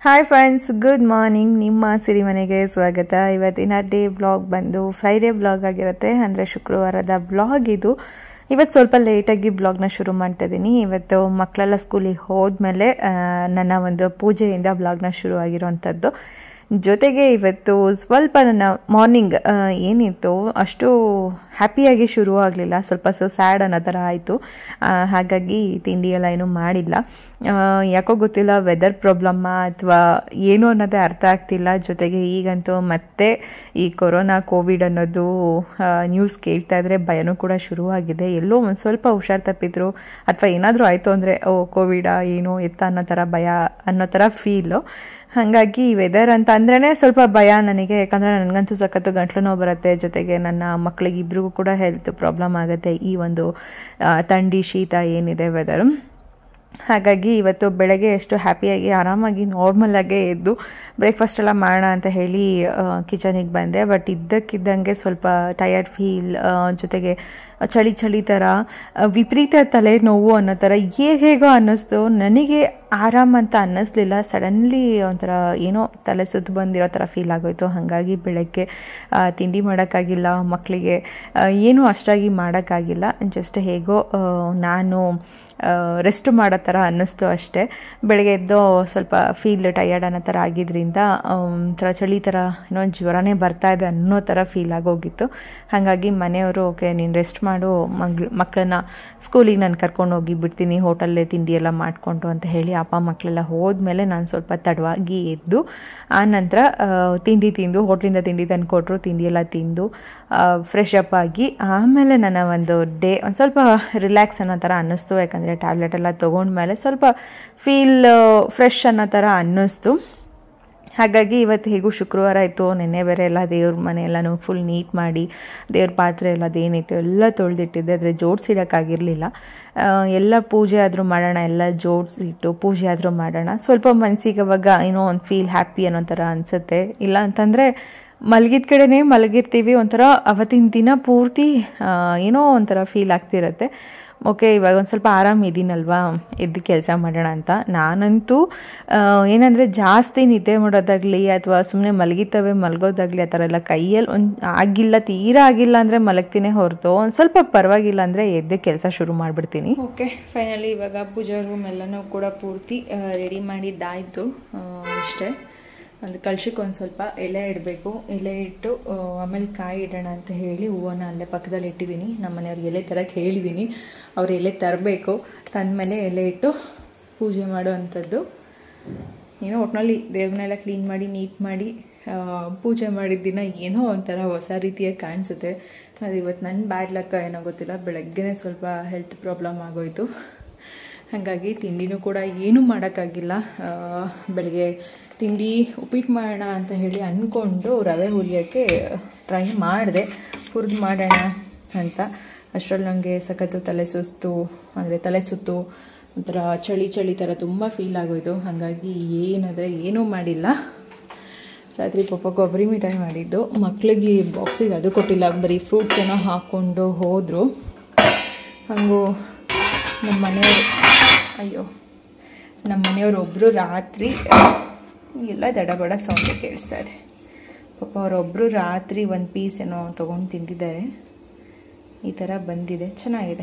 Hi friends, good morning. ನಿಮ್ಮ ಸಿರಿಮನೆಗೆ ಸ್ವಾಗತ. ಇವತ್ತಿನ ಡೇ ಬ್ಲಾಗ್ ಬಂದು ಫ್ರೈಡೇ ಬ್ಲಾಗ್ ಆಗಿರುತ್ತೆ, ಅಂದರೆ ಶುಕ್ರವಾರದ ಬ್ಲಾಗ್ ಇದು. ಇವತ್ತು ಸ್ವಲ್ಪ ಲೇಟಾಗಿ ಬ್ಲಾಗ್ನ ಶುರು ಮಾಡ್ತಾ ಇದ್ದೀನಿ. ಇವತ್ತು ಮಕ್ಕಳೆಲ್ಲ ಸ್ಕೂಲಿಗೆ ಹೋದ್ಮೇಲೆ ನನ್ನ ಒಂದು ಪೂಜೆಯಿಂದ ಬ್ಲಾಗ್ನ ಶುರು ಆಗಿರೋವಂಥದ್ದು. ಜೊತೆಗೆ ಇವತ್ತು ಸ್ವಲ್ಪ ನನ್ನ ಮಾರ್ನಿಂಗ್ ಏನಿತ್ತು ಅಷ್ಟು ಹ್ಯಾಪಿಯಾಗಿ ಶುರು ಆಗಲಿಲ್ಲ, ಸ್ವಲ್ಪ ಸ್ಯಾಡ್ ಅನ್ನೋ ಥರ ಆಯಿತು. ಹಾಗಾಗಿ ತಿಂಡಿ ಎಲ್ಲ ಏನೂ ಮಾಡಿಲ್ಲ. ಯಾಕೋ ಗೊತ್ತಿಲ್ಲ, ವೆದರ್ ಪ್ರಾಬ್ಲಮ್ಮಾ ಅಥವಾ ಏನು ಅನ್ನೋದೇ ಅರ್ಥ ಆಗ್ತಿಲ್ಲ. ಜೊತೆಗೆ ಈಗಂತೂ ಮತ್ತೆ ಈ ಕೊರೋನಾ ಕೋವಿಡ್ ಅನ್ನೋದು ನ್ಯೂಸ್ ಕೇಳ್ತಾ ಇದ್ರೆ ಭಯನೂ ಕೂಡ ಶುರುವಾಗಿದೆ. ಎಲ್ಲೋ ಒಂದು ಸ್ವಲ್ಪ ಹುಷಾರು ತಪ್ಪಿದ್ರು ಅಥವಾ ಏನಾದರೂ ಆಯಿತು ಅಂದರೆ ಕೋವಿಡಾ ಏನೋ ಎತ್ತ ಅನ್ನೋ ಥರ ಭಯ ಅನ್ನೋ ಥರ ಫೀಲು. ಹಾಗಾಗಿ ವೆದರ್ ಅಂತ ಅಂದ್ರೇ ಸ್ವಲ್ಪ ಭಯ ನನಗೆ. ಯಾಕಂದರೆ ನನಗಂತೂ ಸಖತ್ತು ಗಂಟ್ಲು ನೋವು ಬರುತ್ತೆ. ಜೊತೆಗೆ ನನ್ನ ಮಕ್ಕಳಿಗೆ ಇಬ್ಬರಿಗೂ ಕೂಡ ಹೆಲ್ತ್ ಪ್ರಾಬ್ಲಮ್ ಆಗುತ್ತೆ ಈ ಒಂದು ಥಂಡಿ ಶೀತ ಏನಿದೆ ವೆದರು. ಹಾಗಾಗಿ ಇವತ್ತು ಬೆಳಗ್ಗೆ ಎಷ್ಟು ಹ್ಯಾಪಿಯಾಗಿ ಆರಾಮಾಗಿ ನಾರ್ಮಲಾಗೇ ಎದ್ದು ಬ್ರೇಕ್ಫಾಸ್ಟ್ ಎಲ್ಲ ಮಾಡೋಣ ಅಂತ ಹೇಳಿ ಕಿಚನಿಗೆ ಬಂದೆ. ಬಟ್ ಇದ್ದಕ್ಕಿದ್ದಂಗೆ ಸ್ವಲ್ಪ ಟಯರ್ಡ್ ಫೀಲ್, ಜೊತೆಗೆ ಚಳಿ ಥರ, ವಿಪರೀತ ತಲೆನೋವು ಅನ್ನೋ ಥರ ಹೇಗೋ ಅನ್ನಿಸ್ತು. ನನಗೆ ಆರಾಮಂತ ಅನ್ನಿಸ್ಲಿಲ್ಲ. ಸಡನ್ಲಿ ಒಂಥರ ಏನೋ ತಲೆ ಸುತ್ತು ಬಂದಿರೋ ಥರ ಫೀಲ್ ಆಗೋಯ್ತು. ಹಾಗಾಗಿ ಬೆಳಗ್ಗೆ ತಿಂಡಿ ಮಾಡೋಕ್ಕಾಗಿಲ್ಲ, ಮಕ್ಕಳಿಗೆ ಏನೂ ಅಷ್ಟಾಗಿ ಮಾಡೋಕ್ಕಾಗಿಲ್ಲ. ಜಸ್ಟ್ ಹೇಗೋ ನಾನು ರೆಸ್ಟ್ ಮಾಡೋ ಥರ ಅನ್ನಿಸ್ತು ಅಷ್ಟೇ. ಬೆಳಗ್ಗೆ ಎದ್ದು ಸ್ವಲ್ಪ ಫೀಲ್ ಟಯರ್ಡ್ ಅನ್ನೋ ಥರ ಆಗಿದ್ದರಿಂದ ಒಂಥರ ಚಳಿ ಥರ ಏನೋ ಜ್ವರನೇ ಬರ್ತಾ ಇದೆ ಅನ್ನೋ ಥರ ಫೀಲ್ ಆಗೋಗಿತ್ತು. ಹಾಗಾಗಿ ಮನೆಯವರು ಓಕೆ ನೀನು ರೆಸ್ಟ್ ಮಾಡು, ಮಕ್ಕಳನ್ನ ಸ್ಕೂಲಿಗೆ ನಾನು ಕರ್ಕೊಂಡು ಹೋಗಿ ಬಿಡ್ತೀನಿ, ಹೋಟೆಲ್ಲೇ ತಿಂಡಿ ಎಲ್ಲ ಮಾಡಿಕೊಂಡು ಅಂತ ಹೇಳಿ ಅಪ್ಪ ಮಕ್ಕಳೆಲ್ಲ ಹೋದ್ಮೇಲೆ ನಾನು ಸ್ವಲ್ಪ ತಡವಾಗಿ ಎದ್ದು ಆನಂತರ ತಿಂಡಿ ತಿಂದು ಹೋಟ್ಲಿಂದ ತಿಂಡಿ ತಂದು ಕೊಟ್ಟರು, ತಿಂಡಿ ಎಲ್ಲ ತಿಂದು ಫ್ರೆಶ್ ಅಪ್ ಆಗಿ ಆಮೇಲೆ ನನ್ನ ಒಂದು ಡೇ ಒಂದು ಸ್ವಲ್ಪ ರಿಲ್ಯಾಕ್ಸ್ ಅನ್ನೋ ಥರ ಅನ್ನಿಸ್ತು. ಯಾಕಂದರೆ ಟ್ಯಾಬ್ಲೆಟ್ ಎಲ್ಲ ತೊಗೊಂಡ್ಮೇಲೆ ಸ್ವಲ್ಪ ಫೀಲ್ ಫ್ರೆಶ್ ಅನ್ನೋ ಥರ ಅನ್ನಿಸ್ತು. ಹಾಗಾಗಿ ಇವತ್ತು ಹೇಗೂ ಶುಕ್ರವಾರ ಇತ್ತು, ನೆನ್ನೆ ಬೇರೆ ಎಲ್ಲ ದೇವ್ರ ಮನೆ ಎಲ್ಲನೂ ಫುಲ್ ನೀಟ್ ಮಾಡಿ ದೇವ್ರ ಪಾತ್ರೆ ಎಲ್ಲ ಅದೇನಿತ್ತು ಎಲ್ಲ ತೊಳೆದಿಟ್ಟಿದ್ದೆ. ಆದರೆ ಜೋಡಿಸಿಡೋಕ್ಕಾಗಿರಲಿಲ್ಲ. ಎಲ್ಲ ಪೂಜೆ ಆದರೂ ಮಾಡೋಣ, ಎಲ್ಲ ಜೋಡಿಸಿಟ್ಟು ಪೂಜೆ ಆದರೂ ಮಾಡೋಣ, ಸ್ವಲ್ಪ ಮನಸ್ಸಿಗೆ ಅವಾಗ ಏನೋ ಒಂದು ಫೀಲ್ ಹ್ಯಾಪಿ ಅನ್ನೋ ಥರ ಅನಿಸುತ್ತೆ. ಇಲ್ಲ ಅಂತಂದರೆ ಮಲಗಿದ ಕಡೆನೇ ಮಲಗಿರ್ತೀವಿ, ಒಂಥರ ಅವತ್ತಿನ ದಿನ ಪೂರ್ತಿ ಏನೋ ಒಂಥರ ಫೀಲ್ ಆಗ್ತಿರುತ್ತೆ. ಓಕೆ ಇವಾಗ ಒಂದು ಸ್ವಲ್ಪ ಆರಾಮಿದ್ದೀನಲ್ವಾ, ಎದ್ದು ಕೆಲಸ ಮಾಡೋಣ ಅಂತ. ನಾನಂತೂ ಏನಂದರೆ ಜಾಸ್ತಿ ನಿದ್ದೆ ಮಾಡೋದಾಗಲಿ ಅಥವಾ ಸುಮ್ಮನೆ ಮಲಗೋದಾಗಲಿ ಆ ಥರ ಎಲ್ಲ ಕೈಯಲ್ಲಿ ಆಗಿಲ್ಲ, ತೀರಾ ಆಗಿಲ್ಲ ಅಂದರೆ ಮಲಗ್ತೀನಿ ಹೊರತು ಒಂದು ಸ್ವಲ್ಪ ಪರವಾಗಿಲ್ಲ ಅಂದರೆ ಎದ್ದು ಕೆಲಸ ಶುರು ಮಾಡಿಬಿಡ್ತೀನಿ. ಓಕೆ ಫೈನಲಿ ಇವಾಗ ಪೂಜಾ ರೂಮ್ ಎಲ್ಲನೂ ಕೂಡ ಪೂರ್ತಿ ರೆಡಿ ಮಾಡಿದ್ದಾಯಿತು. ಅಷ್ಟೇ, ಒಂದು ಕಳ್ಶಕ್ಕೆ ಒಂದು ಸ್ವಲ್ಪ ಎಲೆ ಇಡಬೇಕು. ಎಲೆ ಇಟ್ಟು ಆಮೇಲೆ ಕಾಯಿ ಇಡೋಣ ಅಂತ ಹೇಳಿ ಹೂವನ್ನ ಅಲ್ಲೇ ಪಕ್ಕದಲ್ಲಿ ಇಟ್ಟಿದ್ದೀನಿ. ನಮ್ಮ ಮನೆಯವ್ರಿಗೆ ಎಲೆ ತರಕ್ಕೆ ಹೇಳಿದ್ದೀನಿ, ಅವ್ರು ಎಲೆ ತರಬೇಕು. ತಂದಮೇಲೆ ಎಲೆ ಇಟ್ಟು ಪೂಜೆ ಮಾಡೋ ಅಂಥದ್ದು. ಏನೋ ಒಟ್ಟಿನಲ್ಲಿ ದೇವ್ರನ್ನೆಲ್ಲ ಕ್ಲೀನ್ ಮಾಡಿ ನೀಟ್ ಮಾಡಿ ಪೂಜೆ ಮಾಡಿದ ದಿನ ಏನೋ ಒಂಥರ ಹೊಸ ರೀತಿಯಾಗಿ ಕಾಣಿಸುತ್ತೆ. ಅದು ಇವತ್ತು ನನ್ನ ಬ್ಯಾಡ್ ಲಕ್ ಏನೋ ಗೊತ್ತಿಲ್ಲ, ಬೆಳಗ್ಗೆನೇ ಸ್ವಲ್ಪ ಹೆಲ್ತ್ ಪ್ರಾಬ್ಲಮ್ ಆಗೋಯಿತು. ಹಾಗಾಗಿ ತಿಂಡಿನೂ ಕೂಡ ಏನೂ ಮಾಡೋಕ್ಕಾಗಿಲ್ಲ. ಬೆಳಗ್ಗೆ ತಿಂಡಿ ಉಪ್ಪಿಟ್ಟು ಮಾಡೋಣ ಅಂತ ಹೇಳಿ ಅಂದ್ಕೊಂಡು ರವೆ ಹುರಿಯೋಕ್ಕೆ ಟ್ರೈ ಮಾಡಿದೆ, ಹುರಿದು ಮಾಡೋಣ ಅಂತ. ಅಷ್ಟರಲ್ಲಿ ನನಗೆ ಸಖತ್ತು ತಲೆ ಸುತ್ತು ಒಂಥರ ಚಳಿ ಥರ ತುಂಬ ಫೀಲ್ ಆಗೋಯ್ತು. ಹಾಗಾಗಿ ಏನೂ ಮಾಡಿಲ್ಲ. ರಾತ್ರಿ ಪಾಪ ಕೊಬ್ಬರಿ ಮಿಠಾಯಿ ಮಾಡಿದ್ದು, ಮಕ್ಕಳಿಗೆ ಬಾಕ್ಸಿಗೆ ಅದು ಕೊಟ್ಟಿಲ್ಲ, ಬರೀ ಫ್ರೂಟ್ಸ್ ಏನೋ ಹಾಕ್ಕೊಂಡು ಹೋದರು. ಹಾಗೂ ನಮ್ಮ ಮನೆಯವರು ಒಬ್ಬರು ರಾತ್ರಿ ಎಲ್ಲ ದಡಬಡ ಸೌಂಡ್ ಕೇಳಿಸ್ತಾ ಇದೆ. ಪಾಪ ಅವರೊಬ್ಬರು ರಾತ್ರಿ ಒಂದು ಪೀಸ್ ಏನೋ ತೊಗೊಂಡು ತಿಂದಿದ್ದಾರೆ. ಈ ಥರ ಬಂದಿದೆ, ಚೆನ್ನಾಗಿ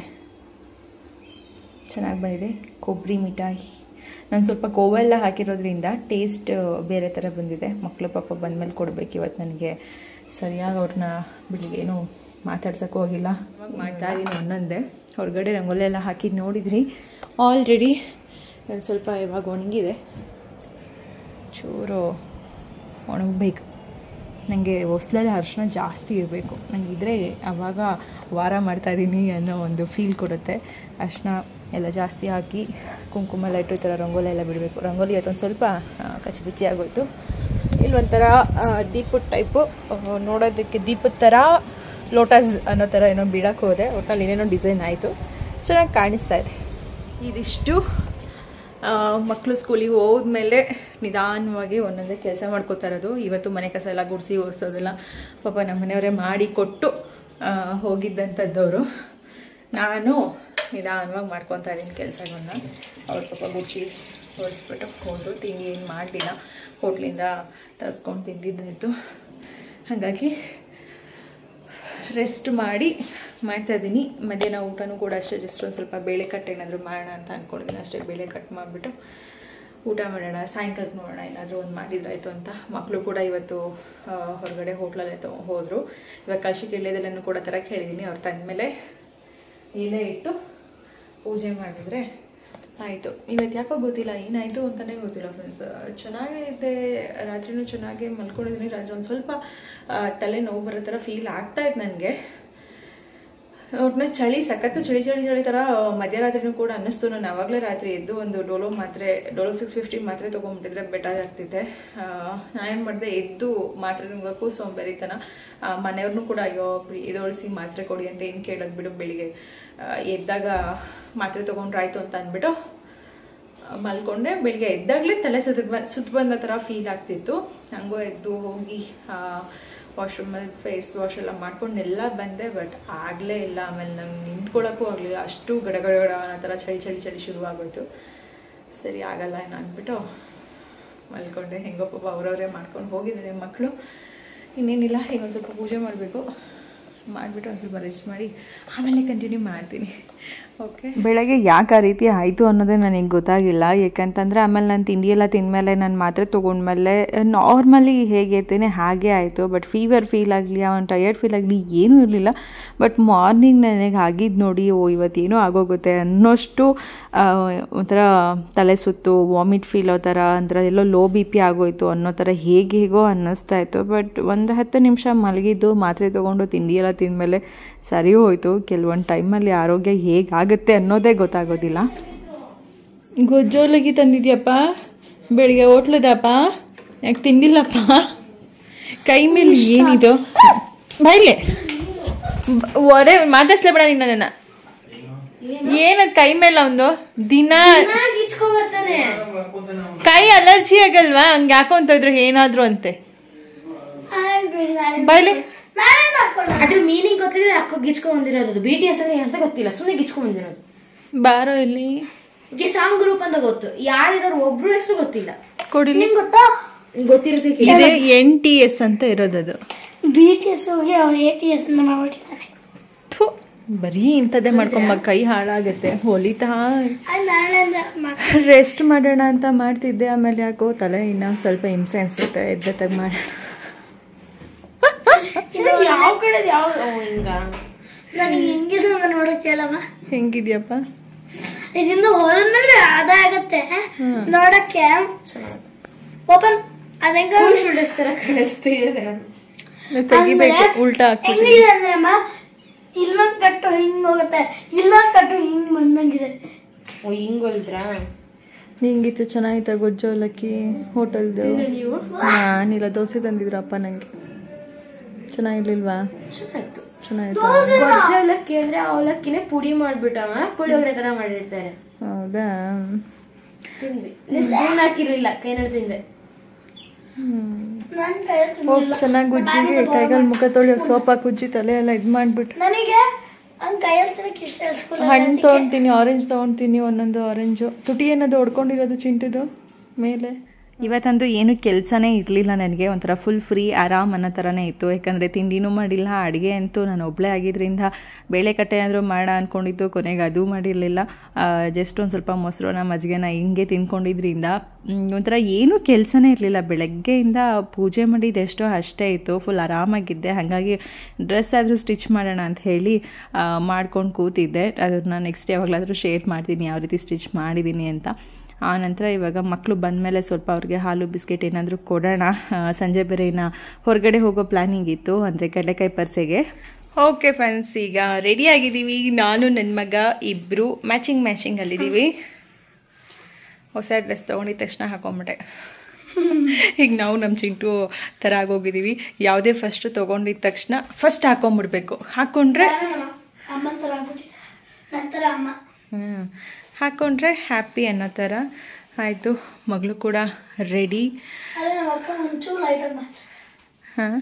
ಬಂದಿದೆ ಕೊಬ್ಬರಿ ಮಿಠಾಯಿ. ನಾನು ಸ್ವಲ್ಪ ಕೋವೆಲ್ಲ ಹಾಕಿರೋದ್ರಿಂದ ಟೇಸ್ಟ್ ಬೇರೆ ಥರ ಬಂದಿದೆ. ಮಕ್ಕಳು ಪಾಪ ಬಂದಮೇಲೆ ಕೊಡಬೇಕು. ಇವತ್ತು ನನಗೆ ಸರಿಯಾಗಿ ಅವ್ರನ್ನ ಬೆಳಿಗ್ಗೆ ಏನೂ ಮಾತಾಡ್ಸೋಕ್ಕೂ ಹೋಗಿಲ್ಲ, ಮಾಡ್ತಾ ಇದ್ದೀನಿ ಒಂದೊಂದೇ. ಹೊರಗಡೆ ರಂಗೋಲಿ ಎಲ್ಲ ಹಾಕಿದ್ದು ನೋಡಿದ್ರಿ ಆಲ್ರೆಡಿ. ಸ್ವಲ್ಪ ಇವಾಗ ಒಣಗಿದೆ, ಚೂರು ಒಣಗಬೇಕು. ನನಗೆ ಹೊಸ್ಲಲ್ಲಿ ಅರಿಶಿನ ಜಾಸ್ತಿ ಇರಬೇಕು, ನನಗಿದ್ರೆ ಆವಾಗ ವಾರ ಮಾಡ್ತಾಯಿದ್ದೀನಿ ಅನ್ನೋ ಒಂದು ಫೀಲ್ ಕೊಡುತ್ತೆ. ಅರಿಶಿನ ಎಲ್ಲ ಜಾಸ್ತಿ ಹಾಕಿ ಕುಂಕುಮ ಎಲ್ಲ ಇಟ್ಟು ಈ ಥರ ರಂಗೋಲಿ ಎಲ್ಲ ಬಿಡಬೇಕು. ರಂಗೋಲಿ ಇವತ್ತೊಂದು ಸ್ವಲ್ಪ ಕಚ್ಚಿಬಿಚ್ಚಿ ಆಗೋಯ್ತು. ಇಲ್ಲಿ ಒಂಥರ ದೀಪದ ಟೈಪು, ನೋಡೋದಕ್ಕೆ ದೀಪದ ಥರ ಲೋಟಸ್ ಅನ್ನೋ ಥರ ಏನೋ ಬಿಡೋಕ್ಕೆ ಹೋದೆ. ಒಟ್ಟಲ್ಲಿ ಏನೇನೋ ಡಿಸೈನ್ ಆಯಿತು, ಚೆನ್ನಾಗಿ ಕಾಣಿಸ್ತಾ ಇದೆ. ಇದಿಷ್ಟು ಮಕ್ಕಳು ಸ್ಕೂಲಿಗೆ ಹೋದ್ಮೇಲೆ ನಿಧಾನವಾಗಿ ಒಂದೊಂದೇ ಕೆಲಸ ಮಾಡ್ಕೋತಾ ಇರೋದು. ಇವತ್ತು ಮನೆ ಕಸ ಎಲ್ಲ ಗುಡಿಸಿ ಒರೆಸೋದೆಲ್ಲ ಪಾಪ ನಮ್ಮ ಮನೆಯವರೇ ಮಾಡಿ ಕೊಟ್ಟು ಹೋಗಿದ್ದಂಥದ್ದವರು. ನಾನು ನಿಧಾನವಾಗಿ ಮಾಡ್ಕೊತಾ ಇದ್ದೀನಿ ಕೆಲಸಗಳನ್ನ. ಅವ್ರ ಪಾಪ ಗುಡಿಸಿ ಹೊರಿಸ್ಬಿಟ್ಟು ಹೋದರು. ತಿಂಡಿ ಏನು ಮಾಡಲಿಲ್ಲ, ಹೋಟ್ಲಿಂದ ತರಿಸ್ಕೊಂಡು ತಿಂದಿದ್ದಾಯಿತು. ಹಾಗಾಗಿ ರೆಸ್ಟ್ ಮಾಡಿ ಮಾಡ್ತಾಯಿದ್ದೀನಿ. ಮಧ್ಯಾಹ್ನ ಊಟನೂ ಕೂಡ ಅಷ್ಟೇ, ಜಸ್ಟ್ ಒಂದು ಸ್ವಲ್ಪ ಬೇಳೆ ಕಟ್ ಏನಾದರೂ ಮಾಡೋಣ ಅಂತ ಅಂದ್ಕೊಂಡಿದ್ದೀನಿ ಅಷ್ಟೇ. ಬೇಳೆ ಕಟ್ ಮಾಡಿಬಿಟ್ಟು ಊಟ ಮಾಡೋಣ, ಸಾಯಂಕಾಲಕ್ಕೆ ನೋಡೋಣ ಏನಾದರೂ ಒಂದು ಮಾಡಿದ್ರಾಯ್ತು ಅಂತ. ಮಕ್ಕಳು ಕೂಡ ಇವತ್ತು ಹೊರಗಡೆ ಹೋಟ್ಲಲ್ಲೇ ಹೋದರು. ಇವಾಗ ಕಳ್ಸಿಗೆ ಎಳ್ಳೆದೆಲ್ಲನೂ ಕೂಡ ತರಕ್ಕೆ ಹೇಳಿದ್ದೀನಿ. ಅವ್ರು ತಂದಮೇಲೆ ಎಲೆ ಇಟ್ಟು ಪೂಜೆ ಮಾಡಿದ್ರೆ ಆಯಿತು. ಇವತ್ತು ಯಾಕೋ ಗೊತ್ತಿಲ್ಲ ಏನಾಯಿತು ಅಂತಲೇ ಗೊತ್ತಿಲ್ಲ ಫ್ರೆಂಡ್ಸ್. ಚೆನ್ನಾಗಿದೆ, ರಾತ್ರಿನೂ ಚೆನ್ನಾಗಿ ಮಲ್ಕೊಂಡಿದ್ದೀನಿ. ರಾತ್ರಿ ಒಂದು ಸ್ವಲ್ಪ ತಲೆ ನೋವು ಬರೋ ಥರ ಫೀಲ್ ಆಗ್ತಾಯಿತ್ತು ನನಗೆ. ಒಟ್ಟಿನ ಚಳಿ, ಸಖತ್ತು ಚಳಿ ಥರ ಮಧ್ಯರಾತ್ರಿನೂ ಕೂಡ ಅನ್ನಿಸ್ತು. ನಾನು ಆವಾಗಲೇ ರಾತ್ರಿ ಎದ್ದು ಒಂದು ಡೋಲೋ 650 ಮಾತ್ರೆ ತೊಗೊಂಡ್ಬಿಟ್ಟಿದ್ರೆ ಬೆಟರ್ ಆಗ್ತಿದ್ದೆ. ನಾನೇನು ಮಾಡಿದೆ, ಎದ್ದು ಮಾತ್ರೆ ನುಂಗೋಕ್ಕೂ ಸೋಂಬೇರಿತನ. ಮನೆಯವ್ರನ್ನೂ ಕೂಡ ಅಯ್ಯೋ ಎದೊಳಿಸಿ ಮಾತ್ರೆ ಕೊಡಿ ಅಂತ ಏನು ಕೇಳೋದು ಬಿಡು, ಬೆಳಿಗ್ಗೆ ಎದ್ದಾಗ ಮಾತ್ರೆ ತೊಗೊಂಡ್ರಾಯ್ತು ಅಂತ ಅಂದ್ಬಿಟ್ಟು ಮಲ್ಕೊಂಡೆ. ಬೆಳಿಗ್ಗೆ ಎದ್ದಾಗಲೇ ತಲೆ ಸುತ್ತ ಬಂದ ಥರ ಫೀಲ್ ಆಗ್ತಿತ್ತು. ಹಂಗೂ ಎದ್ದು ಹೋಗಿ ವಾಶ್ರೂಮಲ್ಲಿ ಫೇಸ್ ವಾಶ್ ಎಲ್ಲ ಮಾಡ್ಕೊಂಡೆಲ್ಲ ಬಂದೆ. ಬಟ್ ಆಗಲೇ ಇಲ್ಲ. ಆಮೇಲೆ ನಂಗೆ ನಿಂತ್ಕೊಳ್ಳೋಕ್ಕೂ ಆಗಲಿಲ್ಲ, ಅಷ್ಟು ಗಡಗಡ ಅನ್ನೋ ಥರ ಚಳಿ ಶುರುವಾಗೋಯ್ತು. ಸರಿ ಆಗಲ್ಲ ಏನು ಅಂದ್ಬಿಟ್ಟು ಮಲ್ಕೊಂಡೆ. ಹೆಂಗೋ ಪಾಪ ಅವರವರೇ ಮಾಡ್ಕೊಂಡು ಹೋಗಿದ್ದಾರೆ ಮಕ್ಕಳು. ಇನ್ನೇನಿಲ್ಲ, ಈಗ ಒಂದು ಸ್ವಲ್ಪ ಪೂಜೆ ಮಾಡಬೇಕು, ಮಾಡಿಬಿಟ್ಟು ಒಂದು ಸ್ವಲ್ಪ ರೆಸ್ಟ್ ಮಾಡಿ ಆಮೇಲೆ ಕಂಟಿನ್ಯೂ ಮಾಡ್ತೀನಿ. ಓಕೆ, ಬೆಳಗ್ಗೆ ಯಾಕೆ ಆ ರೀತಿ ಆಯಿತು ಅನ್ನೋದೇ ನನಗೆ ಗೊತ್ತಾಗಿಲ್ಲ. ಯಾಕಂತಂದರೆ ಆಮೇಲೆ ನಾನು ತಿಂಡಿಯೆಲ್ಲ ತಿಂದಮೇಲೆ ನಾನು ಮಾತ್ರೆ ತೊಗೊಂಡ್ಮೇಲೆ ನಾರ್ಮಲಿ ಹೇಗೆ ಇರ್ತೀನಿ ಹಾಗೆ ಆಯಿತು. ಬಟ್ ಫೀವರ್ ಫೀಲ್ ಆಗಲಿ, ಒಂದು ಟಯರ್ಡ್ ಫೀಲ್ ಆಗಲಿ ಏನೂ ಇರಲಿಲ್ಲ. ಬಟ್ ಮಾರ್ನಿಂಗ್ ನನಗೆ ಆಗಿದ್ದು ನೋಡಿ, ಇವತ್ತೇನೋ ಆಗೋಗುತ್ತೆ ಅನ್ನೋಷ್ಟು ಒಂಥರ ತಲೆ ಸುತ್ತು, ವಾಮಿಟ್ ಫೀಲ್ ಆಗೋ ಥರ, ಒಂಥರ ಎಲ್ಲೋ ಲೋ BP ಆಗೋಯ್ತು ಅನ್ನೋ ಥರ ಹೇಗೋ ಅನ್ನಿಸ್ತಾ ಇತ್ತು. ಬಟ್ ಒಂದು 10 ನಿಮಿಷ ಮಲಗಿದ್ದು ಮಾತ್ರೆ ತೊಗೊಂಡು ತಿಂಡಿಯೆಲ್ಲ ತಿಂದಮೇಲೆ ಸರಿ ಹೋಯಿತು. ಕೆಲವೊಂದು ಟೈಮಲ್ಲಿ ಆರೋಗ್ಯ ಹೇಗಾಗುತ್ತೆ ಅನ್ನೋದೇ ಗೊತ್ತಾಗೋದಿಲ್ಲ. ಗೊಜ್ಜೋಲಗಿ ತಂದಿದ್ಯಪ್ಪ, ಬೆಳಿಗ್ಗೆ ಹೋಟ್ಲದಪ್ಪ, ಯಾಕೆ ತಿಂದಿಲ್ಲಪ್ಪ? ಕೈ ಮೇಲೆ ಏನಿದು? ಬೈಲೆ ಒರೆ ಮಾತಾಡ್ಸ್ಲೇ ಬೇಡ ನೀನು ನನ್ನ. ಏನದು ಕೈ ಮೇಲೆ ಒಂದು ದಿನ ಕೈ ಅಲರ್ಜಿ ಆಗಲ್ವಾ? ಹಂಗೆ ಯಾಕೋ ಅಂತ ಇದ್ರು ಏನಾದ್ರು ಅಂತೆ. ಬೈಲೆ ಅದ್ರ ಮೀನಿಂಗ್ ಗೊತ್ತಿದ್ರೆ ಅಕ್ಕ ಗಿಚ್ಕೊಂಡ್ ಬಂದಿರೋದು. BTS ಅಂದ್ರೆ ಏನಂತ ಗೊತ್ತಿಲ್ಲ, ಸುಮ್ಮನೆ ಗಿಚ್ಕೊಂಡ್ ಬಂದಿರೋದು. ಬಾರೋ ಇಲ್ಲಿ ಸಾಂಗ್ ಗ್ರೂಪ್ ಅಂತ ಗೊತ್ತು, ಯಾರಿದಾರು ಒಬ್ರು ಹೆಸರು ಗೊತ್ತಿಲ್ಲ. ಕೊಡಿ, ಗೊತ್ತಾ? ಗೊತ್ತಿರುತ್ತೆ. ಇದೆ NTS ಅಂತ ಇರೋದದು. BTS ಅವ್ರು ATS ಅಂತ ಮಾಡ್ಬಿಟ್ಟಿದ್ದಾರೆ. ಬರೀ ಇಂಥದ್ದೇ ಮಾಡ್ಕೊಂಬ, ಕೈ ಹಾಳಾಗತ್ತೆ. ಹೊಲಿತಾ ರೆಸ್ಟ್ ಮಾಡೋಣ ಅಂತ ಮಾಡ್ತಿದ್ದೆ. ಆಮೇಲೆ ಯಾಕೋ ತಲೆ ಇನ್ನೊಂದು ಸ್ವಲ್ಪ ಹಿಂಸೆ ಅನ್ಸುತ್ತೆ, ಎದ್ದತ್ತಾಗ ಮಾಡೋಣ. ಯಾವ ಕಡೆ ಯಾವ ಹಿಂಗ ನನಗೆ ಹೆಂಗಿದೆ ಅಂತ ನೋಡಕ್ ಹೇಳಮ್ಮ. ಹೆಂಗಿದ್ಯಪ್ಪ? ಇದರಿಂದ ಹೊರದ್ಮೇಲೆ ಅದಾಗತ್ತೆ ನೋಡಕ್ಕೆ. ಓಪನ್ ಅದಂಗ ತರ ಕಾಣಿಸ್ತಿದೆ. ತೆಗಿಬೇಕು, ಉಲ್ಟಾ ಹೆಂಗಿದೆ ಅಂದ್ರೆ ಅಮ್ಮ, ಇಲ್ಲೊಂದ್ ಕಟ್ಟು ಹಿಂಗ್ ಹೋಗುತ್ತೆ, ಇಲ್ಲೊಂದ್ ಕಟ್ಟು ಹಿಂಗ್ ಬಂದಂಗಿದೆ. ಹಿಂಗ್ ಹೊಲ್ದ್ರ ಹೆಂಗಿತ್ತು? ಚೆನ್ನಾಗಿತ್ತ ಗೊಜ್ಜು ಅವಲಕ್ಕಿ ಹೋಟೆಲ್ದು? ನಾನಿಲ್ಲ, ದೋಸೆ ತಂದಿದ್ರಪ್ಪ ನಂಗೆ. ಚೆನ್ನಾಗಿರ್ಲಿಲ್ವಾ? ಚೆನ್ನಾಗಿತ್ತು. ಗೊಜ್ಜು ಅವಲಕ್ಕಿ ಅಂದ್ರೆ ಅವಲಕ್ಕಿನೇ ಪುಡಿ ಮಾಡ್ಬಿಟ್ಟವ ಪುಳಿಯೋಗರೆ ತರ ಮಾಡಿರ್ತಾರೆ. ಹೌದಾ? ತಿಂದ್ವಿ, ಸ್ಪೂನ್ ಹಾಕಿರ್ಲಿಲ್ಲ, ಕೈನಲ್ಲಿ ತಿಂದೆ. ಹೋಗಿ ಚೆನ್ನಾಗಿ ಗುಜ್ಜಿಗೆ ಕೈಗಾಲ್ ಮುಖ ತೊಳಿ ಸೋಪ್ ಹಾಕಿ ಉಜ್ಜಿ ತಲೆ ಎಲ್ಲ ಇದು ಮಾಡಿಬಿಟ್ಟು. ನನಗೆ ಹಣ್ಣು ತೊಗೊಳ್ತೀನಿ, ಆರೆಂಜ್ ತೊಗೊಳ್ತೀನಿ, ಒಂದೊಂದು ಆರೆಂಜು. ತುಟಿ ಏನದು ಹೊಡ್ಕೊಂಡಿರೋದು ಚಿಂಟಿದು ಮೇಲೆ. ಇವತ್ತಂತೂ ಏನೂ ಕೆಲಸನೇ ಇರಲಿಲ್ಲ ನನಗೆ. ಒಂಥರ ಫುಲ್ ಫ್ರೀ ಆರಾಮ್ ಅನ್ನೋ ಥರನೇ ಇತ್ತು. ಯಾಕಂದರೆ ತಿಂಡಿನೂ ಮಾಡಿಲ್ಲ, ಅಡುಗೆ ಅಂತೂ ನಾನು ಒಬ್ಬಳೇ ಆಗಿದ್ದರಿಂದ ಬೇಳೆ ಕಟ್ಟೆ ಏನಾದರೂ ಮಾಡೋಣ ಅಂದ್ಕೊಂಡಿದ್ದು, ಕೊನೆಗೆ ಅದು ಮಾಡಿರಲಿಲ್ಲ. ಜಸ್ಟ್ ಒಂದು ಸ್ವಲ್ಪ ಮೊಸರನ್ನ ಮಜ್ಜಿಗೆನ ಹಿಂಗೆ ತಿನ್ಕೊಂಡಿದ್ರಿಂದ ಒಂಥರ ಏನೂ ಕೆಲಸನೇ ಇರಲಿಲ್ಲ. ಬೆಳಗ್ಗೆಯಿಂದ ಪೂಜೆ ಮಾಡಿದ್ದೆಷ್ಟೋ ಅಷ್ಟೇ ಇತ್ತು. ಫುಲ್ ಆರಾಮಾಗಿದ್ದೆ. ಹಾಗಾಗಿ ಡ್ರೆಸ್ ಆದರೂ ಸ್ಟಿಚ್ ಮಾಡೋಣ ಅಂತ ಹೇಳಿ ಮಾಡ್ಕೊಂಡು ಕೂತಿದ್ದೆ. ಅದನ್ನು ನೆಕ್ಸ್ಟ್ ಯಾವಾಗಲಾದರೂ ಶೇರ್ ಮಾಡ್ತೀನಿ ಯಾವ ರೀತಿ ಸ್ಟಿಚ್ ಮಾಡಿದ್ದೀನಿ ಅಂತ. ಆ ನಂತರ ಇವಾಗ ಮಕ್ಕಳು ಬಂದಮೇಲೆ ಸ್ವಲ್ಪ ಅವ್ರಿಗೆ ಹಾಲು ಬಿಸ್ಕೆಟ್ ಏನಾದರೂ ಕೊಡೋಣ. ಸಂಜೆ ಬೇರೆ ಇನ್ನು ಹೊರಗಡೆ ಹೋಗೋ ಪ್ಲ್ಯಾನಿಂಗ್ ಇತ್ತು, ಅಂದರೆ ಕಡಲೆಕಾಯಿ ಪರ್ಸೆಗೆ. ಓಕೆ ಫ್ರೆಂಡ್ಸ್, ಈಗ ರೆಡಿ ಆಗಿದ್ದೀವಿ. ನಾನು ನನ್ನ ಮಗ ಇಬ್ಬರು ಮ್ಯಾಚಿಂಗಲ್ಲಿದ್ದೀವಿ. ಹೊಸ ಡ್ರೆಸ್ ತೊಗೊಂಡಿದ ತಕ್ಷಣ ಹಾಕೊಂಬಿಟ್ಟೆ. ಈಗ ನಾವು ನಮ್ಮ ಚಿಂಟು ಥರ ಆಗೋಗಿದ್ದೀವಿ. ಯಾವುದೇ ಫಸ್ಟ್ ತೊಗೊಂಡಿದ ತಕ್ಷಣ ಫಸ್ಟ್ ಹಾಕೊಂಬಿಡ್ಬೇಕು. ಹಾಕ್ಕೊಂಡ್ರೆ ಹಾಕ್ಕೊಂಡ್ರೆ ಹ್ಯಾಪಿ ಅನ್ನೋ ಥರ ಆಯಿತು. ಮಗಳು ಕೂಡ ರೆಡಿ. ಹಾಂ,